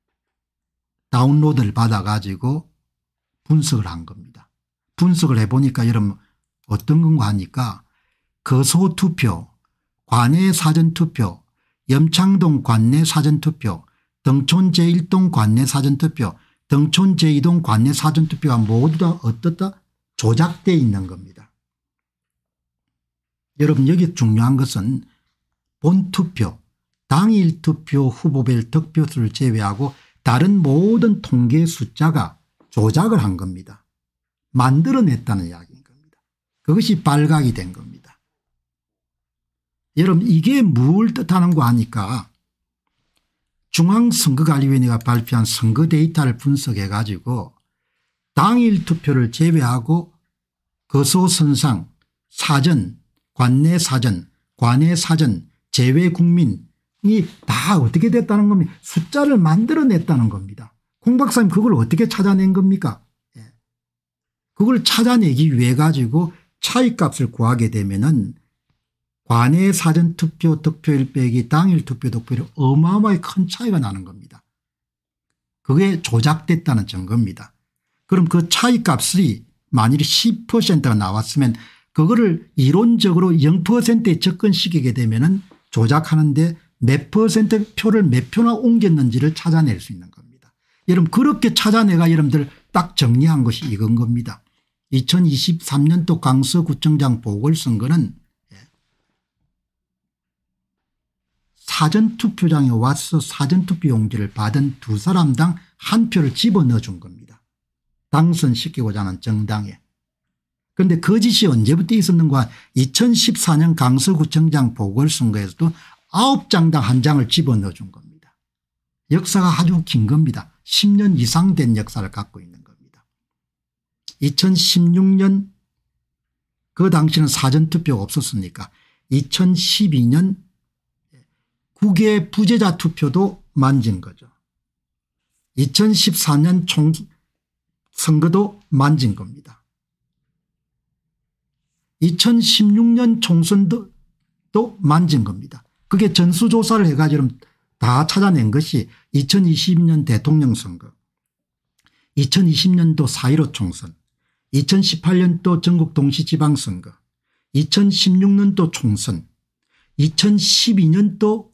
다운로드를 받아 가지고 분석을 한 겁니다. 분석을 해보니까 여러분 어떤 건가 하니까 거소투표, 관내 사전투표, 염창동 관내 사전투표, 등촌 제1동 관내 사전투표, 등촌 제2동 관내 사전투표가 모두 다 어떻다? 조작되어 있는 겁니다. 여러분 여기 중요한 것은 본투표, 당일 투표 후보별 득표수를 제외하고 다른 모든 통계 숫자가 조작을 한 겁니다. 만들어냈다는 이야기인 겁니다. 그것이 발각이 된 겁니다. 여러분 이게 뭘 뜻하는가 하니까 중앙선거관리위원회가 발표한 선거 데이터를 분석해 가지고 당일 투표를 제외하고 거소선상, 사전, 관내 사전, 관내 사전, 제외 국민이 다 어떻게 됐다는 겁니까? 숫자를 만들어냈다는 겁니다. 공 박사님 그걸 어떻게 찾아낸 겁니까? 그걸 찾아내기 위해 가지고 차이값을 구하게 되면은 관내 사전투표 득표율 빼기 당일 투표 득표율 어마어마하게 큰 차이가 나는 겁니다. 그게 조작됐다는 증거입니다. 그럼 그 차이값이 만일 10%가 나왔으면 그거를 이론적으로 0%에 접근시키게 되면은 조작하는데 몇 퍼센트 표를 몇 표나 옮겼는지를 찾아낼 수 있는 겁니다. 여러분 그렇게 찾아내가 여러분들 딱 정리한 것이 이건 겁니다. 2023년도 강서구청장 보궐선거는 사전투표장에 와서 사전투표 용지를 받은 두 사람당 한 표를 집어넣어 준 겁니다. 당선시키고자 하는 정당에. 그런데 거짓이 언제부터 있었는가? 2014년 강서구청장 보궐선거에서도 9장당 한 장을 집어넣어 준 겁니다. 역사가 아주 긴 겁니다. 10년 이상 된 역사를 갖고 있는 겁니다. 2016년 그 당시는 사전투표가 없었으니까 2012년 국외 부재자 투표도 만진 거죠. 2014년 총선거도 만진 겁니다. 2016년 총선도 또 만진 겁니다. 그게 전수조사를 해가지고 다 찾아낸 것이 2020년 대통령 선거, 2020년도 4.15 총선, 2018년도 전국 동시지방선거, 2016년도 총선, 2012년도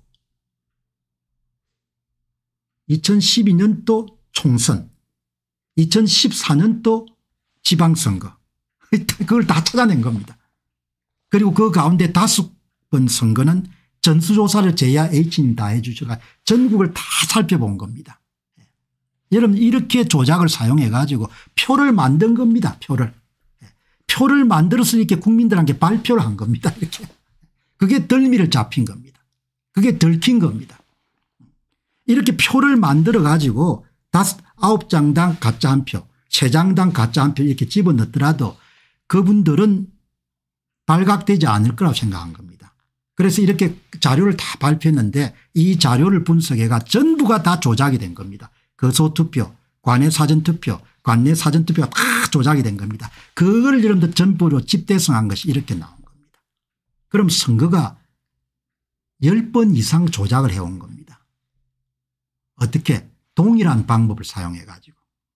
총선, 2014년도 지방선거 그걸 다 찾아낸 겁니다. 그리고 그 가운데 5번 선거는 전수조사를 제야 H님 다 해 주셔가 전국을 다 살펴본 겁니다. 여러분 이렇게 조작을 사용해 가지고 표를 만든 겁니다. 표를 만들어서 이렇게 국민들한테 발표를 한 겁니다. 이렇게. 그게 덜미를 잡힌 겁니다. 그게 들킨 겁니다. 이렇게 표를 만들어 가지고 9장당 가짜 한 표, 3장당 가짜 한 표 이렇게 집어넣더라도 그분들은 발각되지 않을 거라고 생각한 겁니다. 그래서 이렇게 자료를 다 발표했는데 이 자료를 분석해가 전부가 다 조작이 된 겁니다. 거소투표, 관내 사전투표, 관내 사전투표가 다 조작이 된 겁니다. 그걸 여러분들 전부로 집대성한 것이 이렇게 나온 겁니다. 그럼 선거가 10번 이상 조작을 해온 겁니다. 어떻게? 동일한 방법을 사용해 가지고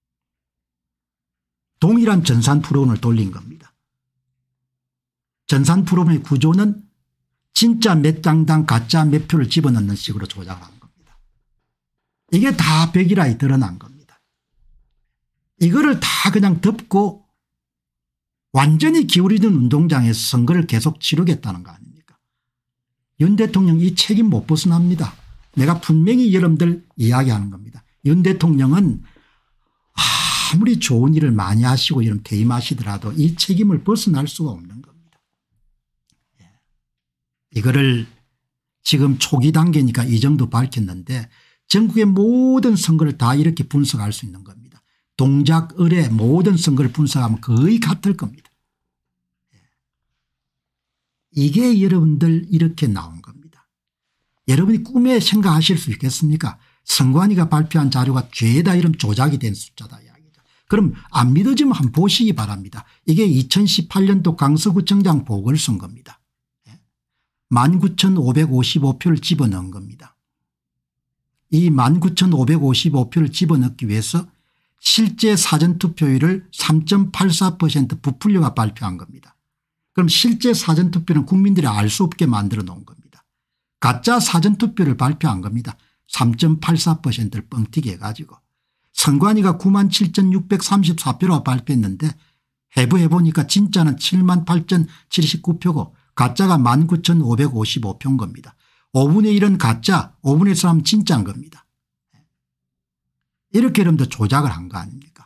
동일한 전산 프로그램을 돌린 겁니다. 전산 프로그램의 구조는 진짜 몇 장당 가짜 몇 표를 집어넣는 식으로 조작을 한 겁니다. 이게 다 백일화에 드러난 겁니다. 이거를 다 그냥 덮고 완전히 기울이는 운동장에서 선거를 계속 치르겠다는 거 아닙니까? 윤 대통령 이 책임 못 벗어납니다. 내가 분명히 여러분들 이야기하는 겁니다. 윤 대통령은 아무리 좋은 일을 많이 하시고 이런 퇴임하시더라도 이 책임을 벗어날 수가 없는 겁니다. 이거를 지금 초기 단계니까 이 정도 밝혔는데 전국의 모든 선거를 다 이렇게 분석할 수 있는 겁니다. 동작, 의뢰 모든 선거를 분석하면 거의 같을 겁니다. 이게 여러분들 이렇게 나온 겁니다. 여러분이 꿈에 생각하실 수 있겠습니까? 선관위가 발표한 자료가 죄다 이런 조작이 된 숫자다 이야기죠. 그럼 안 믿어지면 한번 보시기 바랍니다. 이게 2018년도 강서구청장 보궐선거입니다. 19,555표를 집어넣은 겁니다. 이 19,555표를 집어넣기 위해서 실제 사전투표율을 3.84% 부풀려가 발표한 겁니다. 그럼 실제 사전투표는 국민들이 알 수 없게 만들어 놓은 겁니다. 가짜 사전투표를 발표한 겁니다. 3.84%를 뻥튀기 해가지고 선관위가 97,634표로 발표했는데 해부해보니까 진짜는 78,079표고 가짜가 19,555표인 겁니다. 5분의 1은 가짜 5분의 3은 진짜인 겁니다. 이렇게 여러분들 조작을 한 거 아닙니까?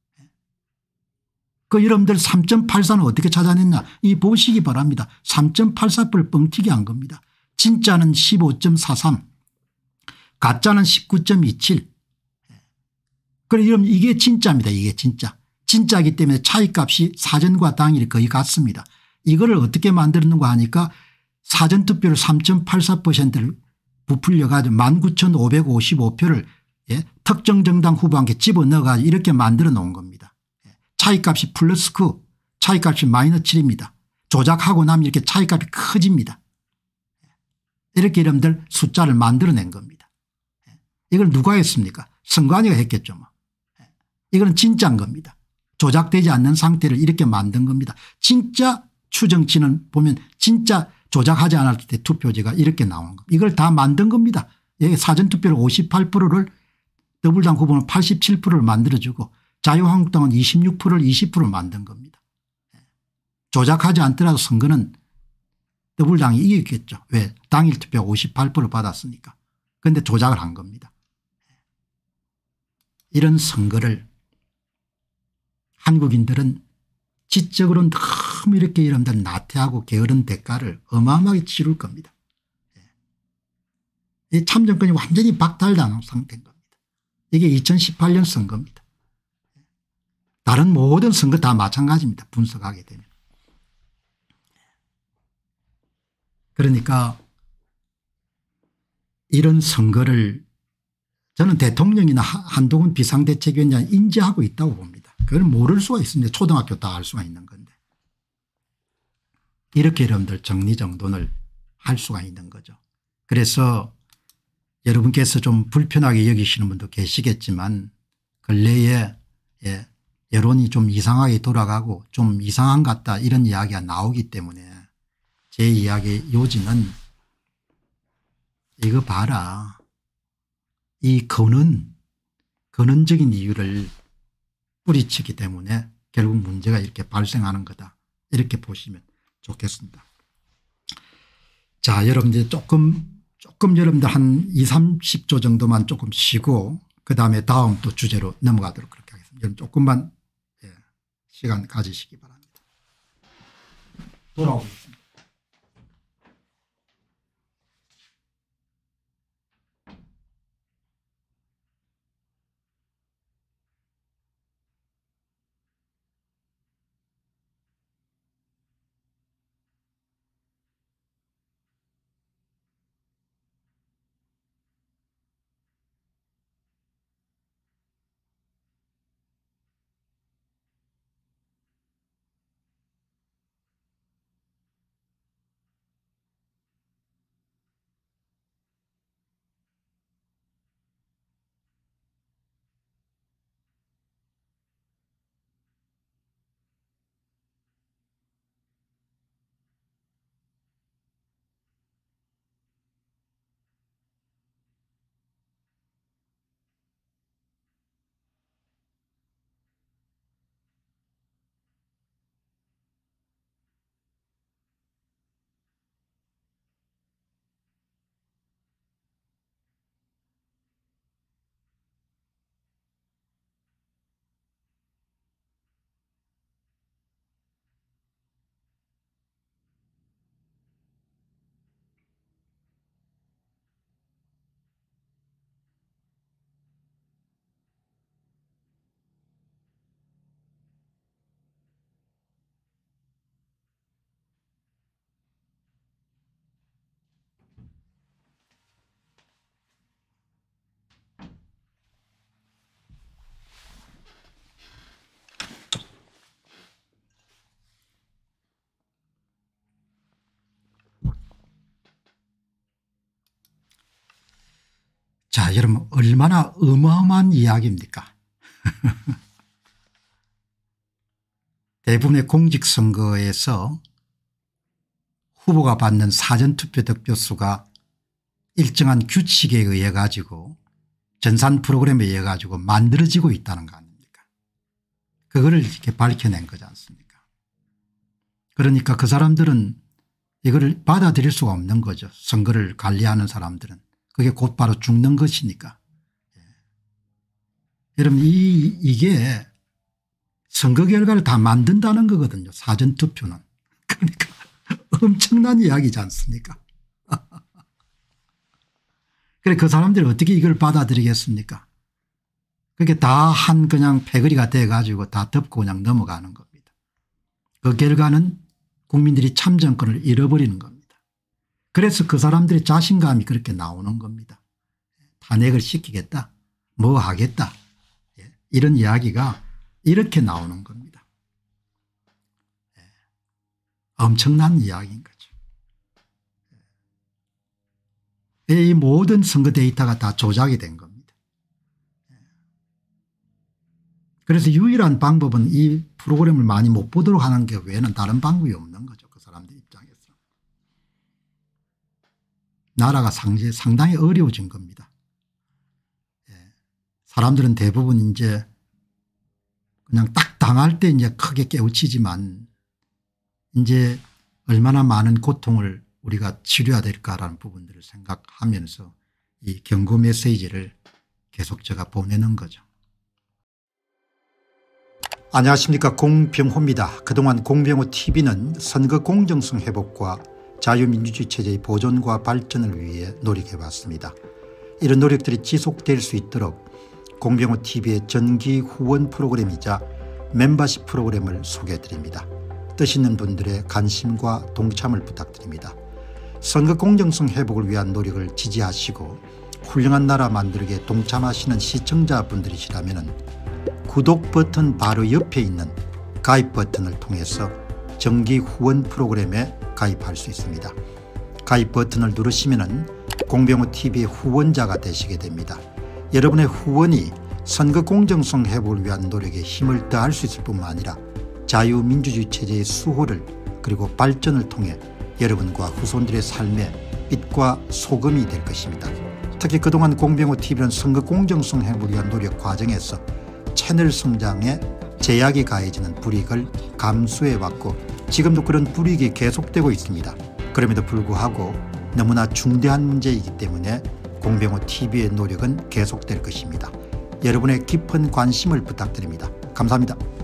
그 여러분들 3.84는 어떻게 찾아냈나 이 보시기 바랍니다. 3.84표를 뻥튀기 한 겁니다. 진짜는 15.43 가짜는 19.27 그래 여러분 이게 진짜입니다. 이게 진짜. 진짜이기 때문에 차이값이 사전과 당일이 거의 같습니다. 이거를 어떻게 만들었는가 하니까 사전투표를 3.84%를 부풀려 가지고 19,555표를 특정 정당 후보한테 집어넣어 가지고 이렇게 만들어 놓은 겁니다. 차이값이 플러스 9 차이값이 마이너스 7입니다. 조작하고 나면 이렇게 차이값이 커집니다. 이렇게 여러분들 숫자를 만들어낸 겁니다. 이걸 누가 했습니까? 선관위가 했겠죠. 뭐. 이건 진짜인 겁니다. 조작되지 않는 상태를 이렇게 만든 겁니다. 진짜 추정치는 보면 진짜 조작하지 않았을 때 투표제가 이렇게 나오는 겁니다. 이걸 다 만든 겁니다. 여기 사전투표를 58%를 더불당 후보는 87%를 만들어주고 자유한국당은 26%를 20% 만든 겁니다. 조작하지 않더라도 선거는 더불당이 이겼겠죠. 왜? 당일 투표 58% 받았으니까. 그런데 조작을 한 겁니다. 이런 선거를 한국인들은 지적으로는 너무 이렇게 여러분들 나태하고 게으른 대가를 어마어마하게 치를 겁니다. 이 참정권이 완전히 박탈당한 상태인 겁니다. 이게 2018년 선거입니다. 다른 모든 선거 다 마찬가지입니다. 분석하게 되면. 그러니까 이런 선거를 저는 대통령이나 한동훈 비상대책위원장이 인지하고 있다고 봅니다. 그걸 모를 수가 있습니다. 초등학교 다 알 수가 있는 건데. 이렇게 여러분들 정리정돈을 할 수가 있는 거죠. 그래서 여러분께서 좀 불편하게 여기시는 분도 계시겠지만 근래에 여론이 좀 이상하게 돌아가고 좀 이상한 것 같다 이런 이야기가 나오기 때문에 제 이야기의 요지는 이거 봐라. 이 근원적인 이유를 뿌리치기 때문에 결국 문제가 이렇게 발생하는 거다. 이렇게 보시면 좋겠습니다. 자, 여러분들 조금 여러분들 한 20-30초 정도만 조금 쉬고 그다음에 다음 또 주제로 넘어가도록 그렇게 하겠습니다. 여러분 조금만 시간 가지시기 바랍니다. 돌아오겠습니다. 자, 여러분 얼마나 어마어마한 이야기입니까? 대부분의 공직선거에서 후보가 받는 사전투표 득표수가 일정한 규칙에 의해 가지고 전산 프로그램에 의해 가지고 만들어지고 있다는 거 아닙니까? 그거를 이렇게 밝혀낸 거지 않습니까? 그러니까 그 사람들은 이거를 받아들일 수가 없는 거죠. 선거를 관리하는 사람들은. 그게 곧바로 죽는 것이니까. 여러분 이게 선거 결과를 다 만든다는 거거든요. 사전투표는. 그러니까 엄청난 이야기지 않습니까? 그래 그 사람들이 어떻게 이걸 받아들이겠습니까? 그게 다 한 그냥 패거리가 돼 가지고 다 덮고 그냥 넘어가는 겁니다. 그 결과는 국민들이 참정권을 잃어버리는 겁니다. 그래서 그 사람들의 자신감이 그렇게 나오는 겁니다. 탄핵을 시키겠다 뭐 하겠다 이런 이야기가 이렇게 나오는 겁니다. 엄청난 이야기인 거죠. 이 모든 선거 데이터가 다 조작이 된 겁니다. 그래서 유일한 방법은 이 프로그램을 많이 못 보도록 하는 게 외에는 다른 방법이 없는 거죠. 그 사람들 입장에서. 나라가 상당히 어려워진 겁니다. 사람들은 대부분 이제 그냥 딱 당할 때 이제 크게 깨우치지만 이제 얼마나 많은 고통을 우리가 치료해야 될까라는 부분들을 생각하면서 이 경고 메시지를 계속 제가 보내는 거죠. 안녕하십니까, 공병호입니다. 그동안 공병호 TV는 선거 공정성 회복과 자유민주주의 체제의 보존과 발전을 위해 노력해왔습니다. 이런 노력들이 지속될 수 있도록 공병호 TV의 정기 후원 프로그램이자 멤버십 프로그램을 소개해드립니다. 뜻 있는 분들의 관심과 동참을 부탁드립니다. 선거 공정성 회복을 위한 노력을 지지하시고 훌륭한 나라 만들기에 동참하시는 시청자분들이시라면 구독 버튼 바로 옆에 있는 가입 버튼을 통해서 정기 후원 프로그램에 가입할 수 있습니다. 가입 버튼을 누르시면 공병호TV의 후원자가 되시게 됩니다. 여러분의 후원이 선거 공정성 회복을 위한 노력에 힘을 더할 수 있을 뿐만 아니라 자유민주주의 체제의 수호를 그리고 발전을 통해 여러분과 후손들의 삶에 빛과 소금이 될 것입니다. 특히 그동안 공병호TV는 선거 공정성 회복을 위한 노력 과정에서 채널 성장에 제약이 가해지는 불이익을 감수해왔고 지금도 그런 불이익이 계속되고 있습니다. 그럼에도 불구하고 너무나 중대한 문제이기 때문에 공병호TV의 노력은 계속될 것입니다. 여러분의 깊은 관심을 부탁드립니다. 감사합니다.